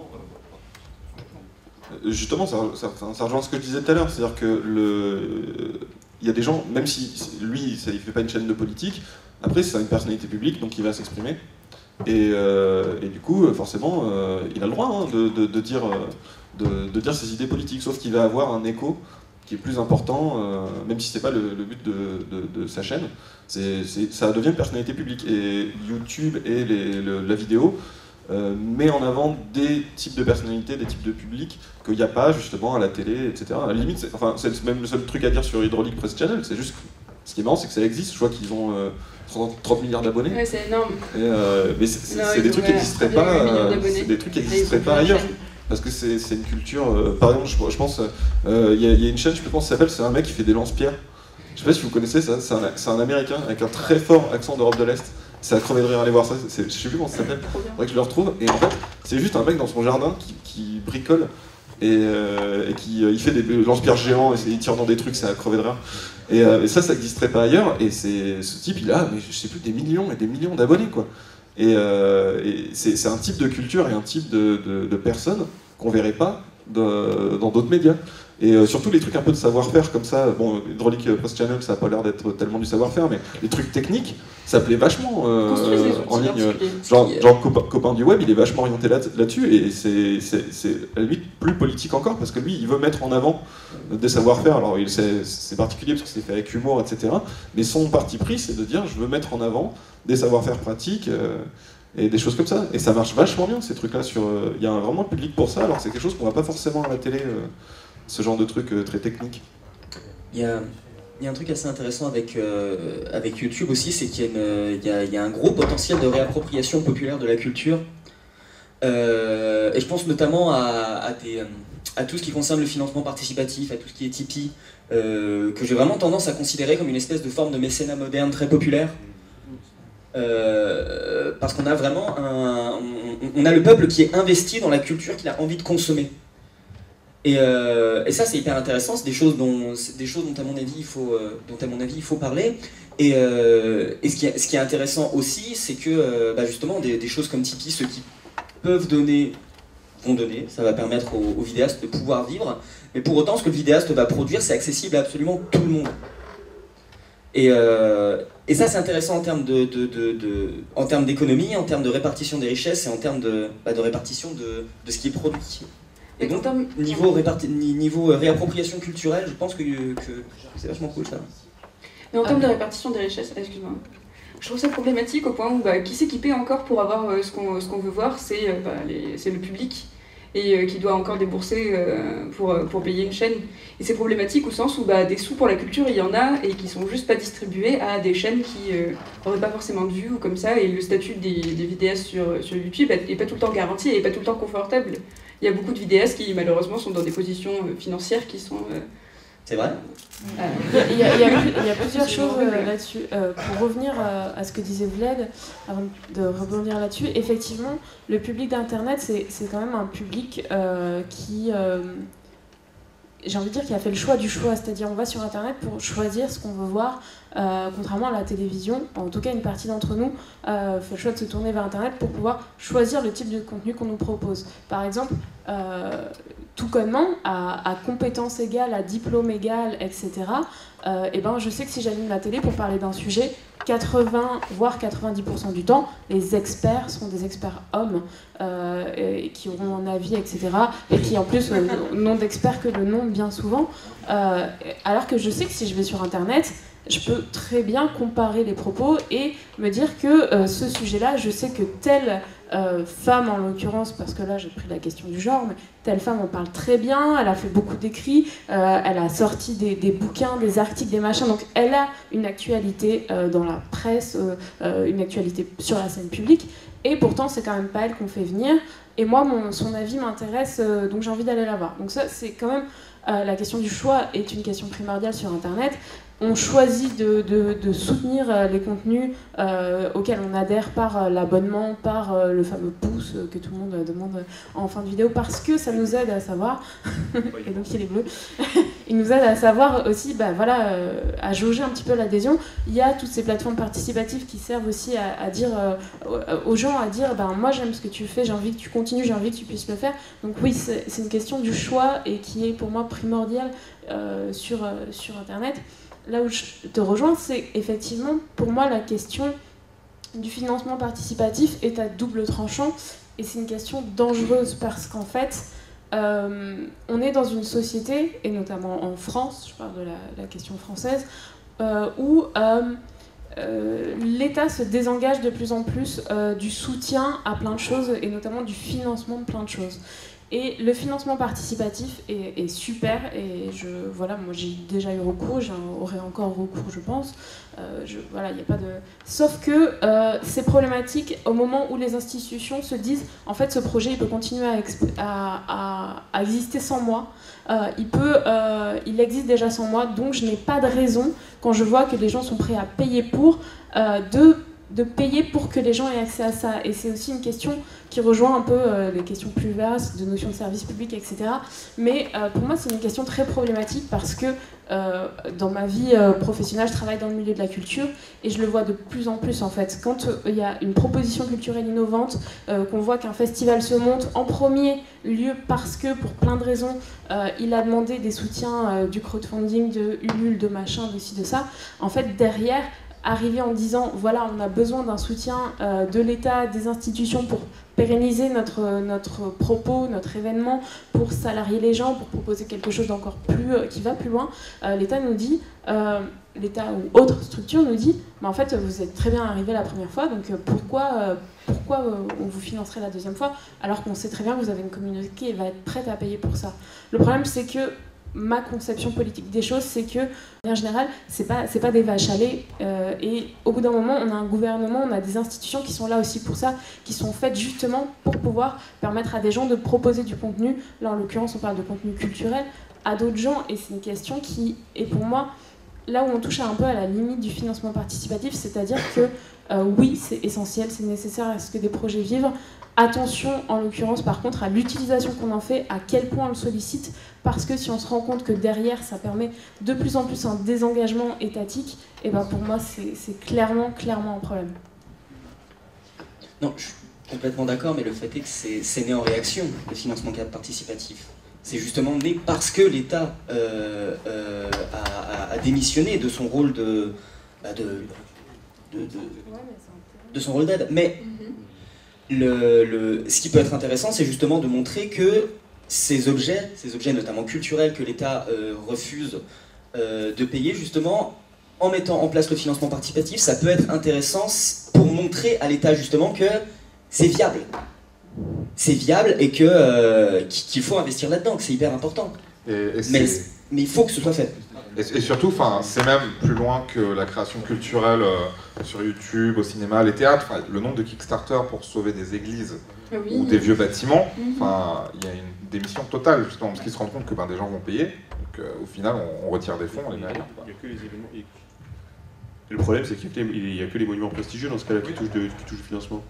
justement, ça rejoint ce que je disais tout à l'heure, c'est-à-dire que il y a des gens, même si lui, il fait pas une chaîne de politique, après c'est une personnalité publique, donc il va s'exprimer. Et du coup, forcément, il a le droit hein, de dire ses idées politiques, sauf qu'il va avoir un écho qui est plus important, même si c'est pas le but de sa chaîne. Ça devient une personnalité publique. Et YouTube et la vidéo met en avant des types de personnalités, des types de publics qu'il n'y a pas justement à la télé, etc. À la limite, c'est même le seul truc à dire sur Hydraulic Press Channel, c'est juste ce qui est marrant, c'est que ça existe. Je vois qu'ils ont 30 milliards d'abonnés. Ouais, c'est énorme. Mais c'est des trucs qui n'existeraient pas. C'est des trucs qui n'existeraient pas ailleurs. Parce que c'est une culture. Par exemple, je pense, il y a une chaîne, je pense, qui s'appelle, c'est un mec qui fait des lance-pierres. Je sais pas si vous connaissez ça. C'est un Américain avec un très fort accent d'Europe de l'Est. C'est à crever de rire, aller voir ça. Je sais plus comment ça s'appelle. Faudrait que je le retrouve. Et en fait, c'est juste un mec dans son jardin qui bricole et qui il fait des lance-pierres géants et il tire dans des trucs, c'est à crever de rire. Et ça n'existerait pas ailleurs. Et ce type, il a, mais je sais plus, des millions et des millions d'abonnés, quoi. Et c'est un type de culture et un type de personnes qu'on verrait pas dans d'autres médias. Et surtout les trucs un peu de savoir-faire comme ça, bon, Hydraulic Press Channel, ça a pas l'air d'être tellement du savoir-faire, mais les trucs techniques, ça plaît vachement en ligne. Genre copain du web, il est vachement orienté là-dessus, et c'est à la limite plus politique encore, parce que lui, il veut mettre en avant des savoir-faire. Alors c'est particulier parce que c'est fait avec humour, etc. Mais son parti pris, c'est de dire, je veux mettre en avant des savoir-faire pratiques, et des choses comme ça. Et ça marche vachement bien, ces trucs-là. Il y a vraiment un public pour ça, alors c'est quelque chose qu'on voit pas forcément à la télé. Ce genre de truc très technique. Il y a un truc assez intéressant avec YouTube aussi, c'est qu'il y a un gros potentiel de réappropriation populaire de la culture. Et je pense notamment à tout ce qui concerne le financement participatif, à tout ce qui est Tipeee, que j'ai vraiment tendance à considérer comme une espèce de forme de mécénat moderne très populaire. Parce qu'on a vraiment on a le peuple qui est investi dans la culture qu'il a envie de consommer. Et ça c'est hyper intéressant, c'est des choses dont à mon avis il faut parler. Et ce qui est intéressant aussi, c'est que justement des choses comme Tipeee, ceux qui peuvent donner vont donner, ça va permettre aux vidéastes de pouvoir vivre. Mais pour autant, ce que le vidéaste va produire, c'est accessible à absolument tout le monde. Et ça c'est intéressant en termes d'économie, en termes de répartition des richesses et en termes de répartition de ce qui est produit. Et donc, niveau réappropriation culturelle, je pense que c'est vachement cool ça. Mais en termes de répartition des richesses, excuse-moi, je trouve ça problématique au point où qui c'est qui paie encore pour avoir ce qu'on veut voir, c'est le public, et qui doit encore débourser pour payer une chaîne. Et c'est problématique au sens où des sous pour la culture, il y en a, et qui sont juste pas distribués à des chaînes qui n'auraient pas forcément de vues ou comme ça, et le statut des vidéastes sur YouTube n'est pas tout le temps garanti et n'est pas tout le temps confortable. Il y a beaucoup de vidéastes qui malheureusement sont dans des positions financières qui sont... C'est vrai. Il y a plusieurs choses là-dessus. Pour revenir à ce que disait Vlad, avant de rebondir là-dessus, effectivement, le public d'Internet, c'est quand même un public qui... j'ai envie de dire qu'il a fait le choix du choix, c'est-à-dire on va sur Internet pour choisir ce qu'on veut voir, contrairement à la télévision. En tout cas, une partie d'entre nous fait le choix de se tourner vers Internet pour pouvoir choisir le type de contenu qu'on nous propose. Par exemple, tout connement, à compétences égales, à diplôme égal, etc., je sais que si j'allume la télé pour parler d'un sujet, 80 voire 90% du temps, les experts seront des experts hommes qui auront un avis, etc. Et qui en plus n'ont d'experts que le nom bien souvent. Alors que je sais que si je vais sur Internet, je peux très bien comparer les propos et me dire que ce sujet-là, je sais que telle femme en l'occurrence, parce que là j'ai pris la question du genre, mais telle femme en parle très bien, elle a fait beaucoup d'écrits, elle a sorti des bouquins, des articles, des machins, donc elle a une actualité dans la presse, une actualité sur la scène publique. Et pourtant, c'est quand même pas elle qu'on fait venir. Et moi, son avis m'intéresse, donc j'ai envie d'aller la voir. Donc ça, c'est quand même... la question du choix est une question primordiale sur Internet. On choisit de soutenir les contenus auxquels on adhère par l'abonnement, par le fameux pouce que tout le monde demande en fin de vidéo, parce que ça nous aide à savoir, et donc il est bleu, il nous aide à savoir aussi, à jauger un petit peu l'adhésion. Il y a toutes ces plateformes participatives qui servent aussi à dire aux gens, à dire moi j'aime ce que tu fais, j'ai envie que tu continues, j'ai envie que tu puisses le faire. Donc oui, c'est une question du choix et qui est pour moi primordiale sur Internet. Là où je te rejoins, c'est effectivement, pour moi, la question du financement participatif est à double tranchant, et c'est une question dangereuse, parce qu'en fait, on est dans une société, et notamment en France, je parle de la question française, où l'État se désengage de plus en plus du soutien à plein de choses, et notamment du financement de plein de choses. Et le financement participatif est super, et moi j'ai déjà eu recours, j'aurai encore recours je pense. Y a pas de... Sauf que c'est problématique au moment où les institutions se disent en fait ce projet il peut continuer à exister sans moi, il existe déjà sans moi, donc je n'ai pas de raison, quand je vois que les gens sont prêts à payer pour, de payer pour que les gens aient accès à ça. Et c'est aussi une question qui rejoint un peu les questions plus vastes de notion de service public, etc. Mais pour moi, c'est une question très problématique parce que dans ma vie professionnelle, je travaille dans le milieu de la culture et je le vois de plus en plus en fait. Quand il y a une proposition culturelle innovante, qu'on voit qu'un festival se monte en premier lieu parce que, pour plein de raisons, il a demandé des soutiens du crowdfunding, de Ulule, de machin, de ci, de ça, en fait, derrière, arriver en disant voilà, on a besoin d'un soutien de l'État, des institutions pour pérenniser notre propos, notre événement, pour salarier les gens, pour proposer quelque chose d'encore plus qui va plus loin, l'État nous dit, l'État ou autre structure nous dit en fait vous êtes très bien arrivé la première fois, donc pourquoi on vous financerait la deuxième fois alors qu'on sait très bien que vous avez une communauté qui va être prête à payer pour ça. Le problème c'est que ma conception politique des choses, c'est que, en général, c'est pas des vaches à lait. Et au bout d'un moment, on a un gouvernement, on a des institutions qui sont là aussi pour ça, qui sont faites justement pour pouvoir permettre à des gens de proposer du contenu. Là, en l'occurrence, on parle de contenu culturel à d'autres gens. Et c'est une question qui est pour moi là où on touche un peu à la limite du financement participatif, c'est-à-dire que oui, c'est essentiel, c'est nécessaire à ce que des projets vivent. Attention, en l'occurrence, par contre, à l'utilisation qu'on en fait, à quel point on le sollicite, parce que si on se rend compte que derrière, ça permet de plus en plus un désengagement étatique, et ben pour moi, c'est clairement un problème. Non, je suis complètement d'accord, mais le fait est que c'est né en réaction, le financement participatif. C'est justement né parce que l'État a démissionné de son rôle de son rôle d'aide. Mais ce qui peut être intéressant, c'est justement de montrer que ces objets notamment culturels que l'État refuse de payer, justement, en mettant en place le financement participatif, ça peut être intéressant pour montrer à l'État justement que c'est viable. C'est viable et qu'il faut investir là-dedans, que c'est hyper important. Mais il faut que ce soit fait. Et surtout, c'est même plus loin que la création culturelle sur YouTube, au cinéma, les théâtres. Le nombre de Kickstarter pour sauver des églises ou des vieux bâtiments, il y a une démission totale, justement, parce qu'ils se rendent compte que des gens vont payer. Donc au final, on retire des fonds, on les met ailleurs. Il n'y a que les événements. Et le problème, c'est qu'il n'y a que les monuments prestigieux dans ce cas-là qui touchent le financement.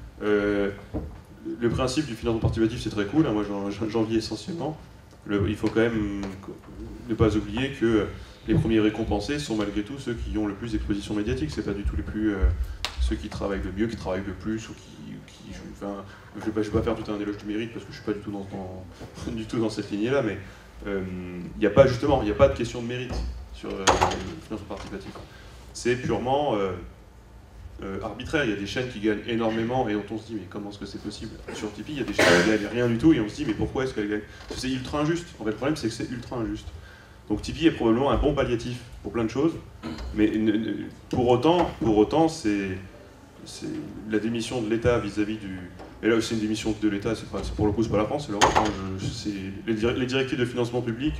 Le principe du financement participatif, c'est très cool, hein, moi j'en vis essentiellement. Il faut quand même ne pas oublier que les premiers récompensés sont malgré tout ceux qui ont le plus d'exposition médiatique. C'est pas du tout les plus ceux qui travaillent le mieux, qui travaillent le plus, ou je vais pas faire tout un éloge du mérite parce que je suis pas du tout dans cette lignée-là, mais il n'y a pas de question de mérite sur le financement participatif. C'est purement arbitraire. Il y a des chaînes qui gagnent énormément et dont on se dit mais comment est-ce que c'est possible? Sur Tipeee, il y a des chaînes qui gagnent rien du tout et on se dit mais pourquoi est-ce qu'elles gagnent? Parce que c'est ultra injuste. En fait, le problème c'est que c'est ultra injuste. Donc Tipeee est probablement un bon palliatif pour plein de choses, mais pour autant c'est la démission de l'État vis-à-vis du... Et là c'est une démission de l'État, pour le coup c'est pas la France, c'est l'Europe. Les directives de financement public,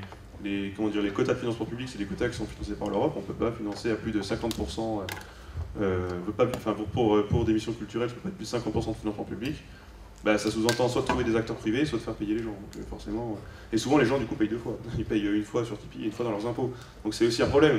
les quotas de financement public, c'est des quotas qui sont financés par l'Europe. On ne peut pas financer à plus de 50% veut pas, pour des missions culturelles, je veux pas plus de 50% de financement public, bah, ça sous-entend soit de trouver des acteurs privés, soit de faire payer les gens. Donc, forcément, et souvent les gens du coup payent deux fois. Ils payent une fois sur Tipeee et une fois dans leurs impôts. Donc c'est aussi un problème.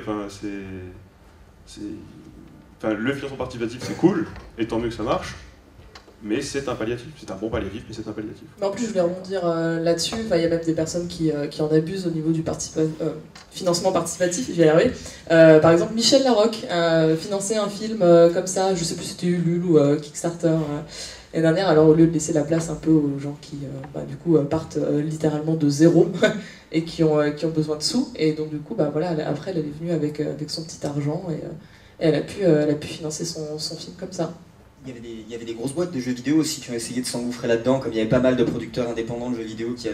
Le financement participatif c'est cool, et tant mieux que ça marche, mais c'est un palliatif. C'est un bon palliatif, mais c'est un palliatif. Mais en plus, je voulais rebondir là-dessus. Il y a même des personnes qui en abusent au niveau du financement participatif, j'y arrive. Par exemple, Michel Larocque a financé un film comme ça, je sais plus si c'était Ulule ou Kickstarter l'année dernière, alors au lieu de laisser la place un peu aux gens qui du coup partent littéralement de zéro et qui ont besoin de sous, et donc du coup voilà, après elle est venue avec son petit argent et elle a pu financer son film comme ça. Il y avait des grosses boîtes de jeux vidéo aussi qui ont essayé de s'engouffrer là-dedans, comme il y avait pas mal de producteurs indépendants de jeux vidéo qui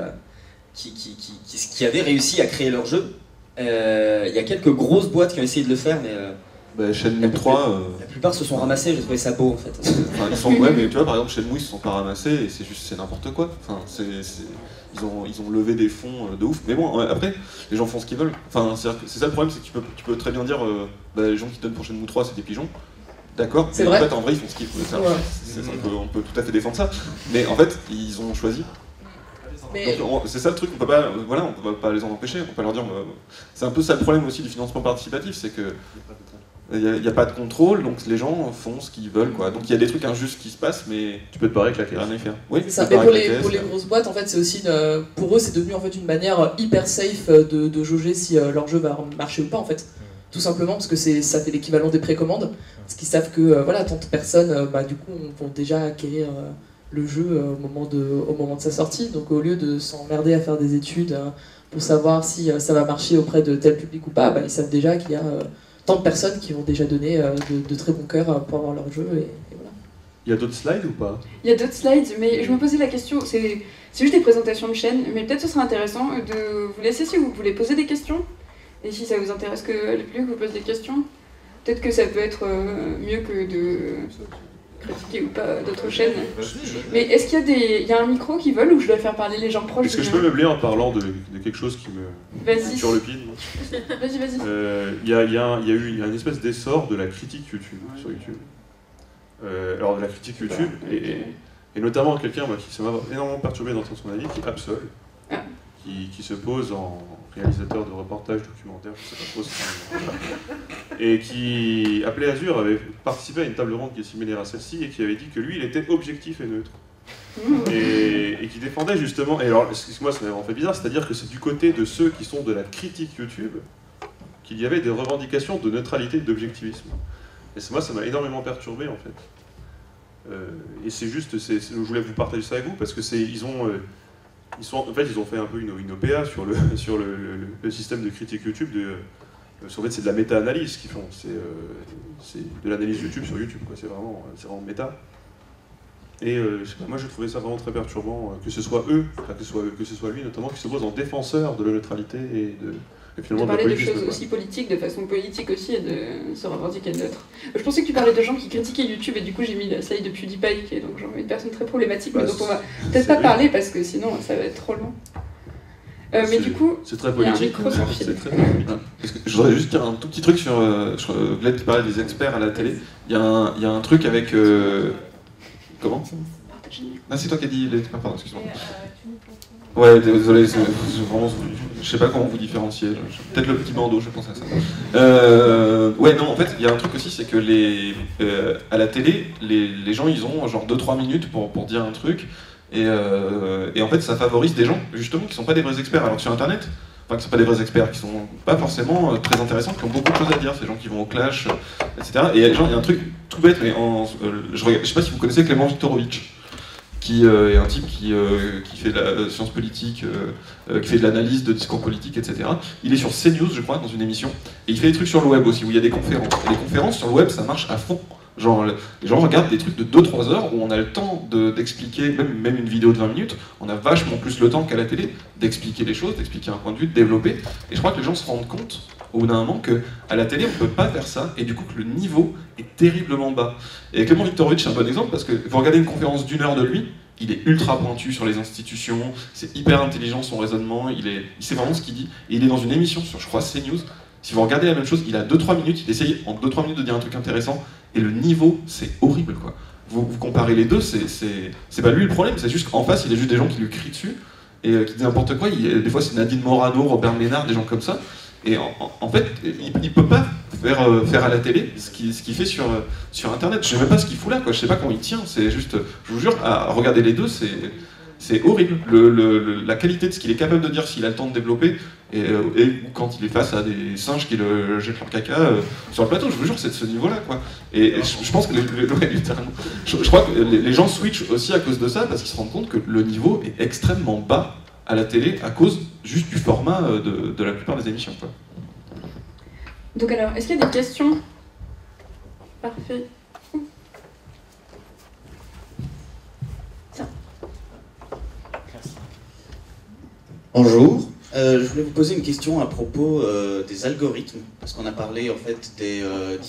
avaient réussi à créer leurs jeux. Il y a quelques grosses boîtes qui ont essayé de le faire, mais Shenmue 3... la plupart se sont ramassés, j'ai trouvé ça beau en fait. Enfin, ouais, mais tu vois, par exemple, Shenmue, ils se sont pas ramassés et c'est n'importe quoi. Enfin, ils ont levé des fonds de ouf. Mais bon, après, les gens font ce qu'ils veulent. Enfin, c'est ça le problème, c'est que tu peux très bien dire les gens qui donnent pour Shenmue 3, c'est des pigeons. D'accord, c'est mais vrai. En fait, en vrai, ils font ce qu'ils veulent. On peut tout à fait défendre ça. Mais en fait, ils ont choisi. Mais... Donc, c'est ça le truc, on peut pas les en empêcher, on peut pas leur dire. C'est un peu ça le problème aussi du financement participatif, c'est que il n'y a pas de contrôle, donc les gens font ce qu'ils veulent, quoi. Donc il y a des trucs injustes qui se passent, mais tu peux te barrer avec la caisse. Rien à y faire. Oui, c'est ça. Mais pour les grosses boîtes, en fait, c'est aussi pour eux, c'est devenu en fait une manière hyper safe de jauger si leur jeu va marcher ou pas, en fait. Tout simplement parce que ça fait l'équivalent des précommandes, parce qu'ils savent que tant de personnes, du coup, vont déjà acquérir le jeu au moment de sa sortie. Donc au lieu de s'emmerder à faire des études pour savoir si ça va marcher auprès de tel public ou pas, ils savent déjà qu'il y a tant de personnes qui vont déjà donner de très bon cœur pour avoir leur jeu. Et voilà. Il y a d'autres slides ou pas? Il y a d'autres slides, mais je me posais la question, c'est juste des présentations de chaîne, mais peut-être ce serait intéressant de vous laisser si vous voulez poser des questions. Et si ça vous intéresse que le public vous pose des questions, peut-être que ça peut être mieux que de critiquer ou pas d'autres chaînes. Mais est-ce qu'il y a un micro qui vole ou je dois faire parler les gens proches? Est-ce que je peux meubler en parlant de quelque chose qui me sur le pin? Vas-y. Il y a eu une espèce d'essor de la critique YouTube sur YouTube. Alors de la critique YouTube et notamment quelqu'un qui ça m'a énormément perturbé d'entendre son avis, qui est Absol, qui se pose en réalisateur de reportages documentaires, je sais pas trop si et qui, appelé Azur, avait participé à une table ronde qui est similaire à celle-ci et qui avait dit que lui, il était objectif et neutre. Et qui défendait justement, et alors, excuse-moi, ça m'a vraiment fait bizarre, c'est-à-dire que c'est du côté de ceux qui sont de la critique YouTube qu'il y avait des revendications de neutralité et d'objectivisme. Et moi, ça m'a énormément perturbé, en fait. Et c'est juste, je voulais vous partager ça avec vous, parce que ils ont fait un peu une OPA sur le système de critique YouTube. En fait, c'est de la méta-analyse qu'ils font. C'est de l'analyse YouTube sur YouTube, quoi. C'est vraiment méta. Et je sais pas, moi, je trouvais ça vraiment très perturbant que ce soit eux, que ce soit lui notamment, qui se pose en défenseur de la neutralité et finalement de parler de choses aussi politiques, de façon politique aussi, et de se revendiquer neutre. Je pensais que tu parlais de gens qui critiquaient YouTube, et du coup j'ai mis la slide de PewDiePie, qui est donc genre une personne très problématique, mais donc on va peut-être pas parler parce que sinon ça va être trop long. Mais du coup, c'est très politique. C'est très politique. Je voudrais juste dire un tout petit truc sur Gled qui parlait des experts à la télé. Il y a un truc avec comment? Ah, c'est toi qui as dit les... pardon, excuse-moi. Ouais, désolé, je sais pas comment vous différencier. Peut-être le petit bandeau, je pense à ça. Ouais, non, en fait, il y a un truc aussi, c'est que à la télé, les gens, ils ont genre 2-3 minutes pour dire un truc. Et en fait, ça favorise des gens, justement, qui sont pas des vrais experts. Alors que sur Internet, enfin, qui sont pas des vrais experts, qui sont pas forcément très intéressants, qui ont beaucoup de choses à dire, ces gens qui vont au clash, etc. Et il y a un truc tout bête, mais je sais pas si vous connaissez Clément Viktorovitch, qui est un type qui fait de la science politique, qui fait de l'analyse de discours politiques, etc. Il est sur CNews, je crois, dans une émission, et il fait des trucs sur le web aussi, où il y a des conférences. Et les conférences sur le web, ça marche à fond. Genre, les gens regardent des trucs de 2-3 heures où on a le temps d'expliquer, même une vidéo de 20 minutes, on a vachement plus le temps qu'à la télé d'expliquer les choses, d'expliquer un point de vue, de développer. Et je crois que les gens se rendent compte, au bout d'un moment, qu'à la télé, on ne peut pas faire ça, et du coup que le niveau est terriblement bas. Et Clément Viktorovitch, c'est un bon exemple, parce que vous regardez une conférence d'1 heure de lui, il est ultra pointu sur les institutions, c'est hyper intelligent son raisonnement, il sait vraiment ce qu'il dit, et il est dans une émission sur, je crois, CNews, Si vous regardez la même chose, il a 2-3 minutes, il essaye en 2-3 minutes de dire un truc intéressant, et le niveau, c'est horrible, quoi. Vous comparez les deux, c'est pas lui le problème, c'est juste qu'en face, il y a juste des gens qui lui crient dessus, et qui disent n'importe quoi. Des fois, c'est Nadine Morano, Robert Ménard, des gens comme ça. Et en fait, il peut pas faire à la télé ce qu'il fait sur Internet. Je sais même pas ce qu'il fout là, quoi. Je sais pas comment il tient. C'est juste, je vous jure, à regarder les deux, c'est horrible. La qualité de ce qu'il est capable de dire s'il a le temps de développer, et quand il est face à des singes qui le jettent leur caca sur le plateau, je vous jure, c'est de ce niveau-là, quoi. Et je pense que, littéralement, je crois que les gens switchent aussi à cause de ça, parce qu'ils se rendent compte que le niveau est extrêmement bas à la télé à cause juste du format de la plupart des émissions, quoi. Donc alors, est-ce qu'il y a des questions? Parfait. Tiens. Bonjour. Je voulais vous poser une question à propos des algorithmes, parce qu'on a parlé en fait des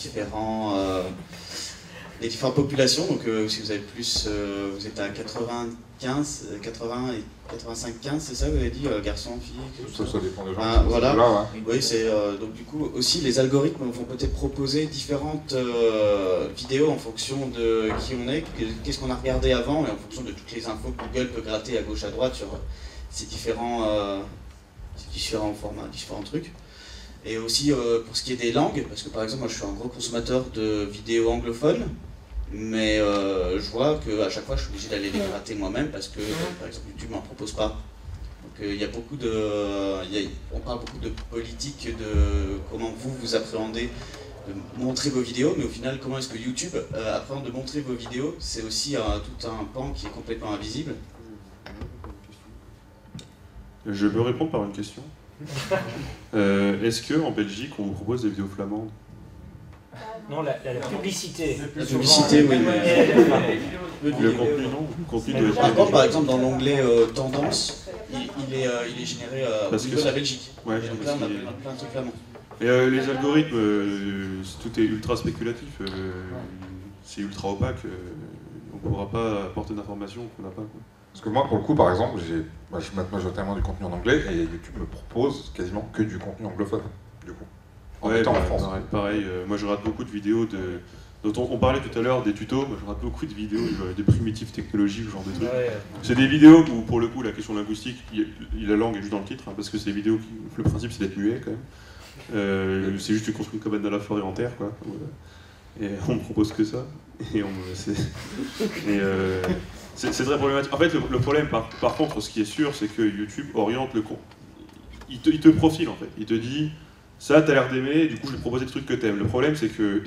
différentes populations. Donc si vous avez plus, vous êtes à 95, 80 et 85-15, c'est ça que vous avez dit, garçon, fille? Ça dépend des gens. Ah, voilà. Là, ouais. Oui, c'est donc du coup aussi les algorithmes vont peut-être proposer différentes vidéos en fonction de qui on est, qu'est-ce qu'on a regardé avant, et en fonction de toutes les infos que Google peut gratter à gauche à droite sur ces différents formats, différents trucs. Et aussi pour ce qui est des langues, parce que par exemple moi je suis un gros consommateur de vidéos anglophones, mais je vois qu'à chaque fois je suis obligé d'aller les gratter moi-même parce que par exemple YouTube m'en propose pas. Donc il y a beaucoup on parle beaucoup de politique, de comment vous appréhendez de montrer vos vidéos, mais au final comment est-ce que YouTube appréhende de montrer vos vidéos, c'est aussi tout un pan qui est complètement invisible. Je peux répondre par une question. Est-ce qu'en Belgique, on vous propose des vidéos flamandes? Non, la publicité. La publicité, oui, mais... Le contenu, non. Le contenu doit être... Par contre, par exemple, dans l'onglet Tendance, il est généré au niveau de la Belgique. Ouais, et donc là, on a plein de trucs flamands. Et les algorithmes, tout est ultra spéculatif. C'est ultra opaque. On ne pourra pas apporter d'informations qu'on n'a pas, quoi. Parce que moi, pour le coup, par exemple, je mate majoritairement du contenu en anglais et YouTube me propose quasiment que du contenu anglophone, du coup. En étant en France. Pareil, moi je rate beaucoup de vidéos dont on parlait tout à l'heure, des tutos. Moi je rate beaucoup de vidéos des primitives technologiques, ce genre de trucs. C'est des vidéos où, pour le coup, la question linguistique, la langue est juste dans le titre, hein, parce que c'est des vidéos qui, le principe c'est d'être muet quand même. C'est juste tu construis une cabane dans la forêt en terre, quoi. Et on me propose que ça. Et c'est très problématique. En fait, le problème, par contre, ce qui est sûr, c'est que YouTube oriente le compte. Il te profile, en fait. Il te dit, ça, t'as l'air d'aimer, du coup, je vais te proposer des trucs que t'aimes. Le problème, c'est que...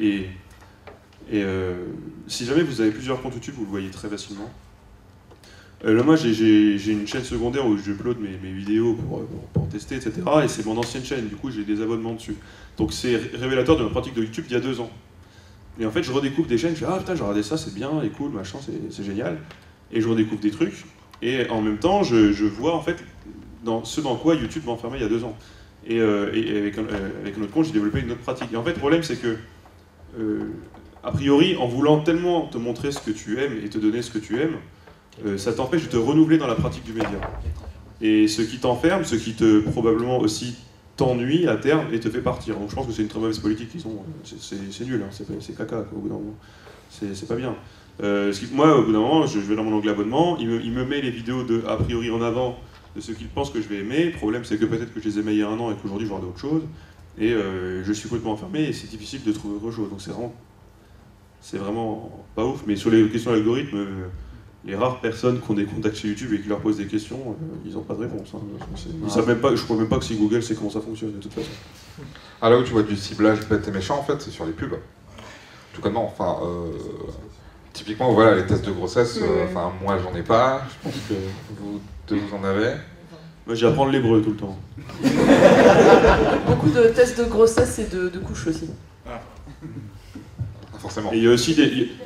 si jamais vous avez plusieurs comptes YouTube, vous le voyez très facilement. Là, moi, j'ai une chaîne secondaire où j'upload mes vidéos pour tester, etc. Et c'est mon ancienne chaîne, du coup, j'ai des abonnements dessus. Donc, c'est révélateur de ma pratique de YouTube d'il y a 2 ans. Et en fait, je redécouvre des chaînes, je fais « Ah putain, j'ai regardé ça, c'est bien, et cool, machin, c'est génial ». Et je redécouvre des trucs, et en même temps, je vois en fait ce dans quoi YouTube m'a enfermé il y a 2 ans. Et avec un autre compte, j'ai développé une autre pratique. Et en fait, le problème, c'est que, a priori, en voulant tellement te montrer ce que tu aimes et te donner ce que tu aimes, ça t'empêche de te renouveler dans la pratique du média. Et ce qui t'enferme, ce qui te probablement aussi t'ennuie à terme et te fait partir. Donc je pense que c'est une très mauvaise politique qu'ils ont. C'est nul, hein, c'est caca, quoi, au bout d'un moment. C'est pas bien. Moi, au bout d'un moment, je vais dans mon onglet abonnement, il me met les vidéos a priori en avant de ce qu'il pense que je vais aimer. Le problème, c'est que peut-être que je les aimais il y a 1 an et qu'aujourd'hui je vois d'autres choses. Et je suis complètement enfermé et c'est difficile de trouver autre chose. Donc c'est vraiment pas ouf. Mais sur les questions d'algorithme, les rares personnes qui ont des contacts chez YouTube et qui leur posent des questions, ils n'ont pas de réponse. Hein. Ils savent même pas, je crois même pas que si Google sait comment ça fonctionne de toute façon. Ah, là où tu vois du ciblage bête et méchant, en fait, c'est sur les pubs. Tout comme non, enfin, typiquement, voilà, les tests de grossesse, moi j'en ai pas, je pense que vous en avez. Moi j'apprends l'hébreu tout le temps. Beaucoup de tests de grossesse et de couches aussi. Forcément. Et il y a aussi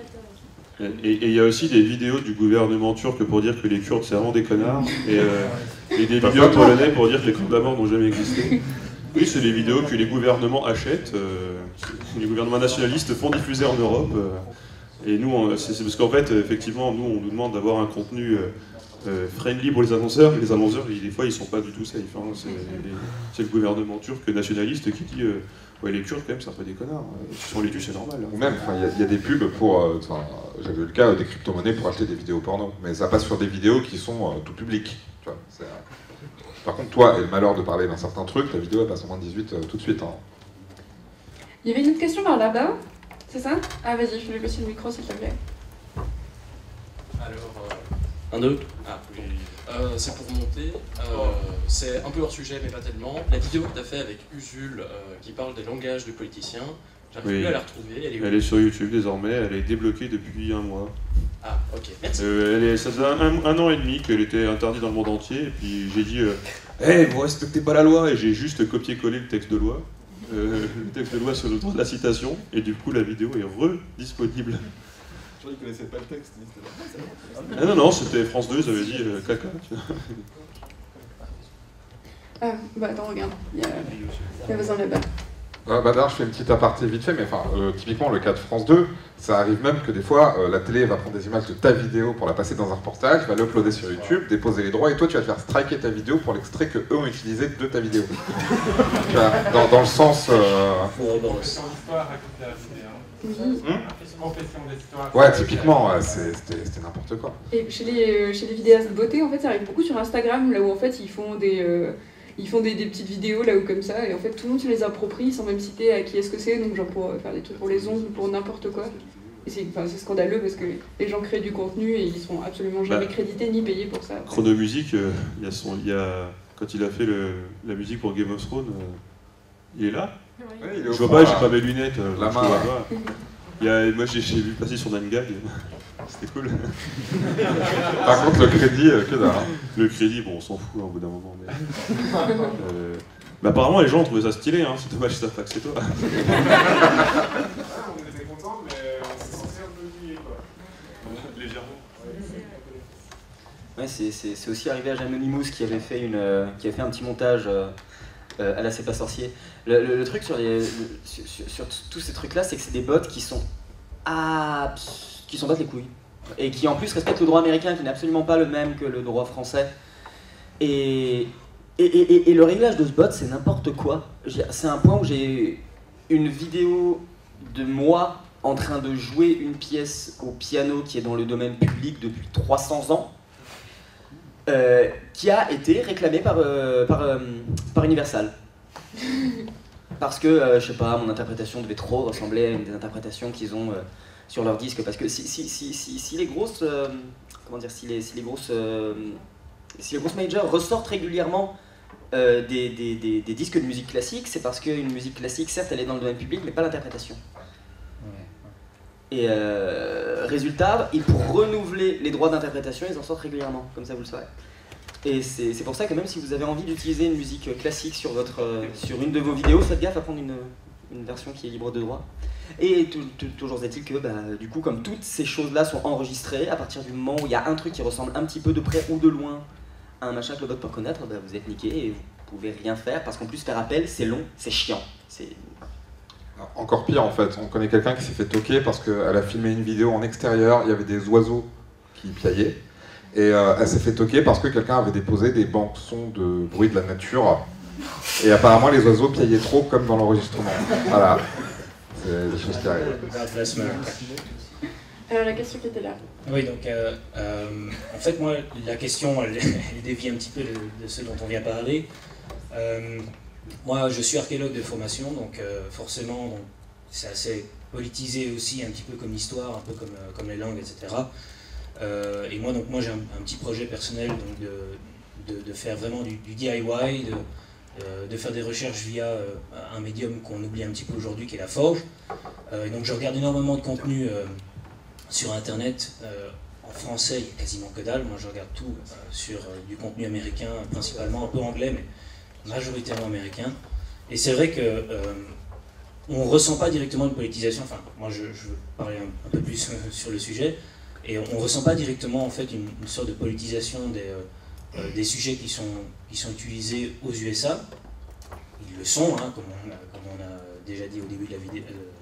des vidéos du gouvernement turc pour dire que les Kurdes c'est vraiment des connards, et des vidéos polonais pour dire que les Kurdes d'abord n'ont jamais existé. Oui, c'est des vidéos que les gouvernements achètent, les gouvernements nationalistes font diffuser en Europe, et nous, c'est parce qu'en fait, effectivement, nous on nous demande d'avoir un contenu friendly pour les annonceurs, et les annonceurs, des fois, ils sont pas du tout safe. Hein. C'est le gouvernement turc nationaliste qui dit ouais, les Kurdes, quand même, c'est un peu des connards. Si on les tue, c'est normal. Hein. Ou même, il y a des pubs pour. J'avais eu le cas des crypto-monnaies pour acheter des vidéos porno, mais ça passe sur des vidéos qui sont tout public. Tu vois, par contre, toi, et le malheur de parler d'un certain truc, ta vidéo elle passe en moins de 18 tout de suite. Hein. Il y avait une autre question par là-bas, c'est ça? Ah, vas-y, je vais passer le micro s'il te plaît. Alors. Un, deux. Ah, oui. C'est pour monter. C'est un peu hors sujet, mais pas tellement. La vidéo que tu as fait avec Usul, qui parle des langages de politiciens, j'arrive plus à la retrouver. Elle est sur YouTube désormais, elle est débloquée depuis un mois. Ah, ok, merci. Ça faisait un an et demi qu'elle était interdite dans le monde entier, et puis j'ai dit hey, vous respectez pas la loi, et j'ai juste copié-collé le texte de loi. Le texte de loi sur le droit de la citation, et du coup la vidéo est redisponible. Je crois qu'ils connaissaient pas le texte. Ah non, c'était France 2, ils avaient dit caca. Tu vois. Ah, bah attends, regarde, il y a besoin là-bas. D'ailleurs, je fais une petite aparté vite fait, mais typiquement, le cas de France 2, ça arrive même que des fois, la télé va prendre des images de ta vidéo pour la passer dans un reportage, va l'uploader sur YouTube, déposer les droits, et toi, tu vas te faire striker ta vidéo pour l'extrait que eux ont utilisé de ta vidéo. Tu vois, dans le sens... Ouais, typiquement, c'était n'importe quoi. Et chez les vidéastes beauté, en fait, ça arrive beaucoup sur Instagram, là où en fait ils font des petites vidéos là où comme ça, et en fait tout le monde se les approprie sans même citer à qui est-ce que c'est, donc genre pour faire des trucs pour les ongles ou pour n'importe quoi. Et c'est scandaleux parce que les gens créent du contenu et ils seront absolument jamais crédités ni payés pour ça. Chronomusique, quand il a fait la musique pour Game of Thrones, il est là. Ouais, il est je vois pas, j'ai pas mes lunettes. La main. Moi j'ai vu passer sur Nangag, c'était cool. Par contre, le crédit, que dalle. Le crédit, bon, on s'en fout hein, au bout d'un moment. Mais apparemment, les gens ont trouvé ça stylé, hein. C'est dommage, ça pas que c'est toi. On était contents, mais on s'est senti un peu oublié, quoi. Légèrement. Ouais, c'est aussi arrivé à Anonymous qui avait fait un petit montage à la C'est pas sorcier. Le truc sur tous ces trucs là, c'est que c'est des bots qui s'en battent les couilles et qui en plus respectent le droit américain qui n'est absolument pas le même que le droit français, et le réglage de ce bot c'est n'importe quoi. C'est un point où j'ai une vidéo de moi en train de jouer une pièce au piano qui est dans le domaine public depuis 300 ans, qui a été réclamée par Universal. Parce que, je sais pas, mon interprétation devait trop ressembler à une des interprétations qu'ils ont sur leur disque. Parce que si les grosses... si les grosses majors ressortent régulièrement des disques de musique classique, c'est parce qu'une musique classique, certes, elle est dans le domaine public, mais pas l'interprétation. Et résultat, pour renouveler les droits d'interprétation, ils en sortent régulièrement, comme ça vous le saurez. Et c'est pour ça que même si vous avez envie d'utiliser une musique classique sur une de vos vidéos, faites gaffe à prendre une version qui est libre de droit. Et toujours est-il que du coup, comme toutes ces choses-là sont enregistrées, à partir du moment où il y a un truc qui ressemble un petit peu de près ou de loin à un machin que le bot peut reconnaître, vous êtes niqué et vous pouvez rien faire, parce qu'en plus faire appel, c'est long, c'est chiant. Encore pire en fait, on connaît quelqu'un qui s'est fait toquer parce qu'elle a filmé une vidéo en extérieur, il y avait des oiseaux qui piaillaient. Et elle s'est fait toquer parce que quelqu'un avait déposé des banques sons de bruit de la nature. Et apparemment les oiseaux piaillaient trop comme dans l'enregistrement. Voilà, c'est des choses qui arrivent. Alors la question qui était là. Oui, donc en fait moi la question elle dévie un petit peu de ce dont on vient parler. Moi je suis archéologue de formation, donc forcément c'est assez politisé aussi un petit peu comme l'histoire, un peu comme les langues, etc. Et moi j'ai un petit projet personnel donc de faire vraiment du DIY, de faire des recherches via un médium qu'on oublie un petit peu aujourd'hui qui est la forge. Et donc je regarde énormément de contenu sur internet. En français, il n'y a quasiment que dalle. Moi je regarde tout sur du contenu américain, principalement un peu anglais, mais majoritairement américain. Et c'est vrai que on ne ressent pas directement une politisation. Enfin, moi je veux parler un peu plus sur le sujet. Et on ne ressent pas directement en fait une sorte de politisation des sujets qui sont utilisés aux USA. Ils le sont, hein, comme on a déjà dit au début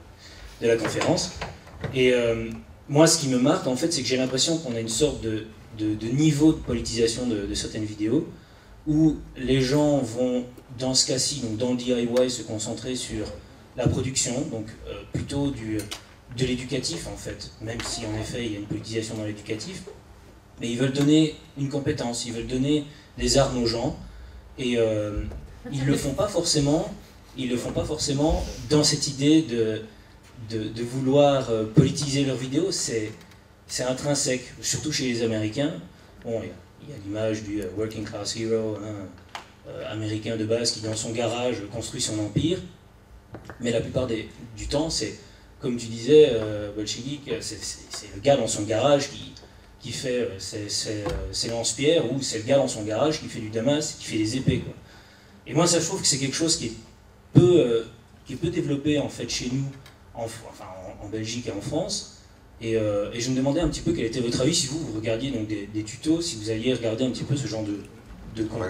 de la conférence. Et moi, ce qui me marque, en fait, c'est que j'ai l'impression qu'on a une sorte de niveau de politisation de certaines vidéos, où les gens vont, dans ce cas-ci, donc dans le DIY, se concentrer sur la production, donc plutôt de l'éducatif en fait, même si en effet il y a une politisation dans l'éducatif, mais ils veulent donner une compétence, ils veulent donner des armes aux gens, et ils le font pas forcément dans cette idée de vouloir politiser leurs vidéos. C'est intrinsèque, surtout chez les Américains. Bon, il y a l'image du working class hero, américain de base qui dans son garage construit son empire, mais la plupart du temps c'est, comme tu disais, Bolchevique, c'est le gars dans son garage qui fait ses lance-pierres, ou c'est le gars dans son garage qui fait du Damas, qui fait des épées, quoi. Et moi ça, je trouve que c'est quelque chose qui est peu développé en fait chez nous, en Belgique et en France. Et je me demandais un petit peu quel était votre avis si vous regardiez donc des tutos, si vous alliez regarder un petit peu ce genre de contenu.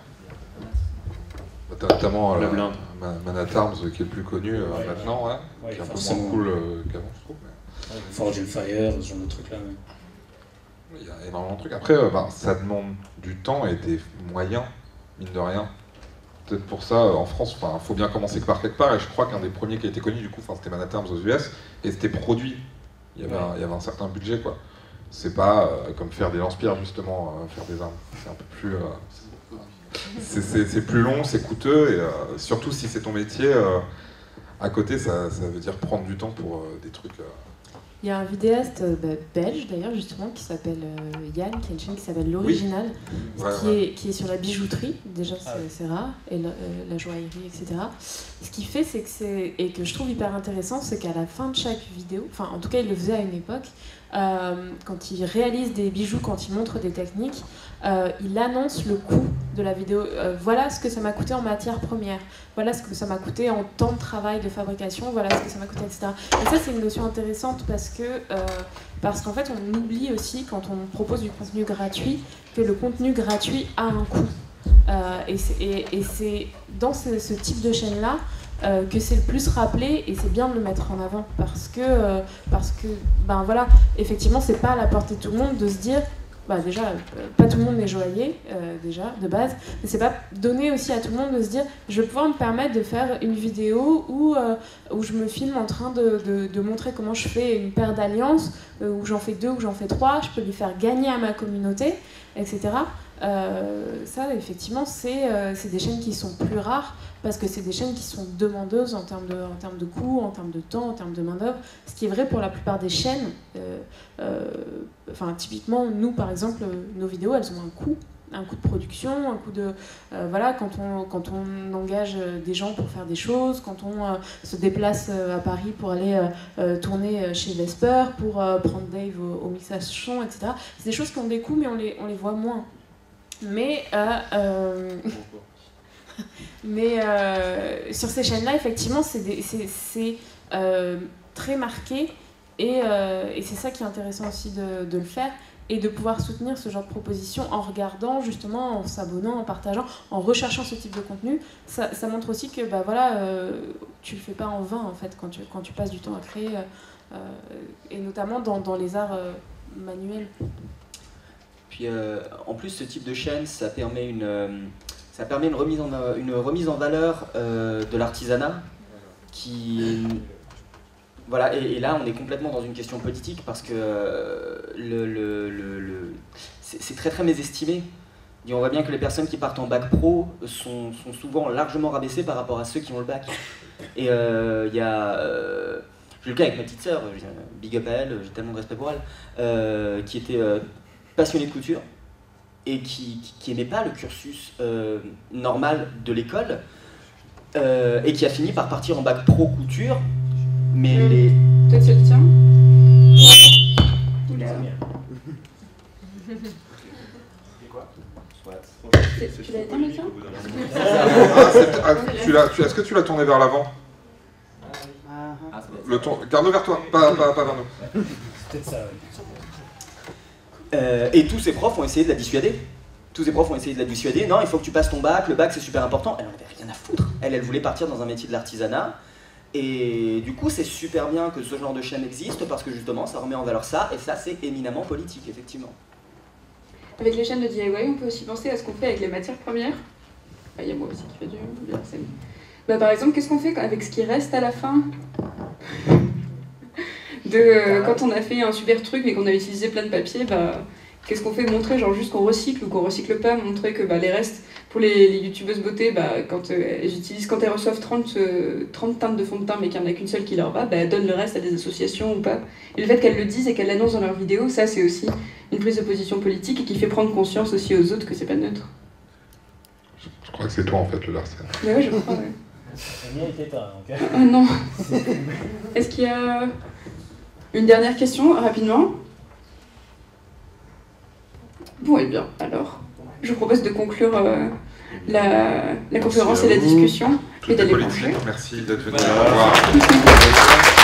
Notamment Man at Arms qui est le plus connu maintenant, qui est un peu moins cool qu'avant, je trouve. Ouais, Forge and Fire, ce genre de trucs-là. Ouais. Il y a énormément de trucs. Après, ça demande du temps et des moyens, mine de rien. Peut-être pour ça, en France, il faut bien commencer par quelque part, et je crois qu'un des premiers qui a été connu, du coup, c'était Man at Arms aux US, et c'était produit. Il y avait un certain budget, quoi. C'est pas comme faire des lance-pierres, justement, faire des armes. C'est un peu plus... c'est plus long, c'est coûteux, et surtout si c'est ton métier, à côté, ça veut dire prendre du temps pour des trucs... Il y a un vidéaste belge d'ailleurs justement qui s'appelle Yann, qui a une chaîne qui s'appelle L'Original, qui est sur la bijouterie, déjà c'est rare, et la joaillerie, etc. Ce qu'il fait, et que je trouve hyper intéressant, c'est qu'à la fin de chaque vidéo, enfin en tout cas il le faisait à une époque, quand il réalise des bijoux, quand il montre des techniques, il annonce le coût de la vidéo. Voilà ce que ça m'a coûté en matière première, voilà ce que ça m'a coûté en temps de travail de fabrication, voilà ce que ça m'a coûté, etc. Et ça c'est une notion intéressante parce qu'en fait on oublie aussi quand on propose du contenu gratuit que le contenu gratuit a un coût. Et c'est dans ce type de chaîne-là que c'est le plus rappelé, et c'est bien de le mettre en avant parce que ben voilà, effectivement c'est pas à la portée de tout le monde de se dire déjà pas tout le monde est joaillier déjà de base, mais c'est pas donné aussi à tout le monde de se dire je vais pouvoir me permettre de faire une vidéo où je me filme en train de montrer comment je fais une paire d'alliances, où j'en fais 2, où j'en fais 3, je peux lui faire gagner à ma communauté, etc. Ça effectivement c'est des chaînes qui sont plus rares parce que c'est des chaînes qui sont demandeuses en termes de coûts, en termes de temps, en termes de main-d'œuvre, ce qui est vrai pour la plupart des chaînes. Typiquement nous par exemple, nos vidéos elles ont un coût de production, un coût de... quand on engage des gens pour faire des choses, quand on se déplace à Paris pour aller tourner chez Vesper, pour prendre Dave au mixage son, etc. C'est des choses qui ont des coûts, mais on les voit moins. Mais sur ces chaînes-là, effectivement, c'est très marqué, et c'est ça qui est intéressant aussi de le faire, et de pouvoir soutenir ce genre de proposition en regardant, justement, en s'abonnant, en partageant, en recherchant ce type de contenu. Ça montre aussi que tu le fais pas en vain, en fait, quand tu passes du temps à créer, et notamment dans les arts manuels. Puis en plus, ce type de chaîne, ça permet une remise en valeur de l'artisanat voilà, et là on est complètement dans une question politique parce que c'est très très mésestimé. Et on voit bien que les personnes qui partent en bac pro sont souvent largement rabaissées par rapport à ceux qui ont le bac. Et j'ai le cas avec ma petite sœur, big up à elle, j'ai tellement de respect pour elle, qui était passionnée de couture et qui aimait pas le cursus normal de l'école, et qui a fini par partir en bac pro couture. Mais peut-être c'est le tien. Tu l'as éteint le tien? Est-ce que tu l'as tourné vers l'avant? Garde-le vers toi, pas vers nous. C'est peut-être ça, et tous ces profs ont essayé de la dissuader. Non, il faut que tu passes ton bac, le bac c'est super important. Elle en avait rien à foutre. Elle voulait partir dans un métier de l'artisanat. Et du coup, c'est super bien que ce genre de chaîne existe parce que justement, ça remet en valeur ça, et ça, c'est éminemment politique, effectivement. Avec les chaînes de DIY, on peut aussi penser à ce qu'on fait avec les matières premières. Il y a moi aussi qui fais du BRCM. Bah, par exemple, qu'est-ce qu'on fait avec ce qui reste à la fin quand on a fait un super truc mais qu'on a utilisé plein de papier, bah, qu'est-ce qu'on fait? Montrer genre juste qu'on recycle ou qu'on recycle pas, montrer que bah, les restes, pour les youtubeuses beauté, bah, quand elles reçoivent 30 teintes de fond de teint mais qu'il n'y en a qu'une seule qui leur va, bah, elles donnent le reste à des associations ou pas. Et le fait qu'elles le disent et qu'elles l'annoncent dans leurs vidéos, ça c'est aussi une prise de position politique et qui fait prendre conscience aussi aux autres que c'est pas neutre. Je crois que c'est toi en fait le Larsen. Mais ouais, je crois, ouais. C'est bien été tard, donc. Oh non. Est-ce qu'il y a une dernière question, rapidement? Bon, et bien, alors, je vous propose de conclure la conférence et la discussion et d'aller manger. Merci d'être venu. Au revoir.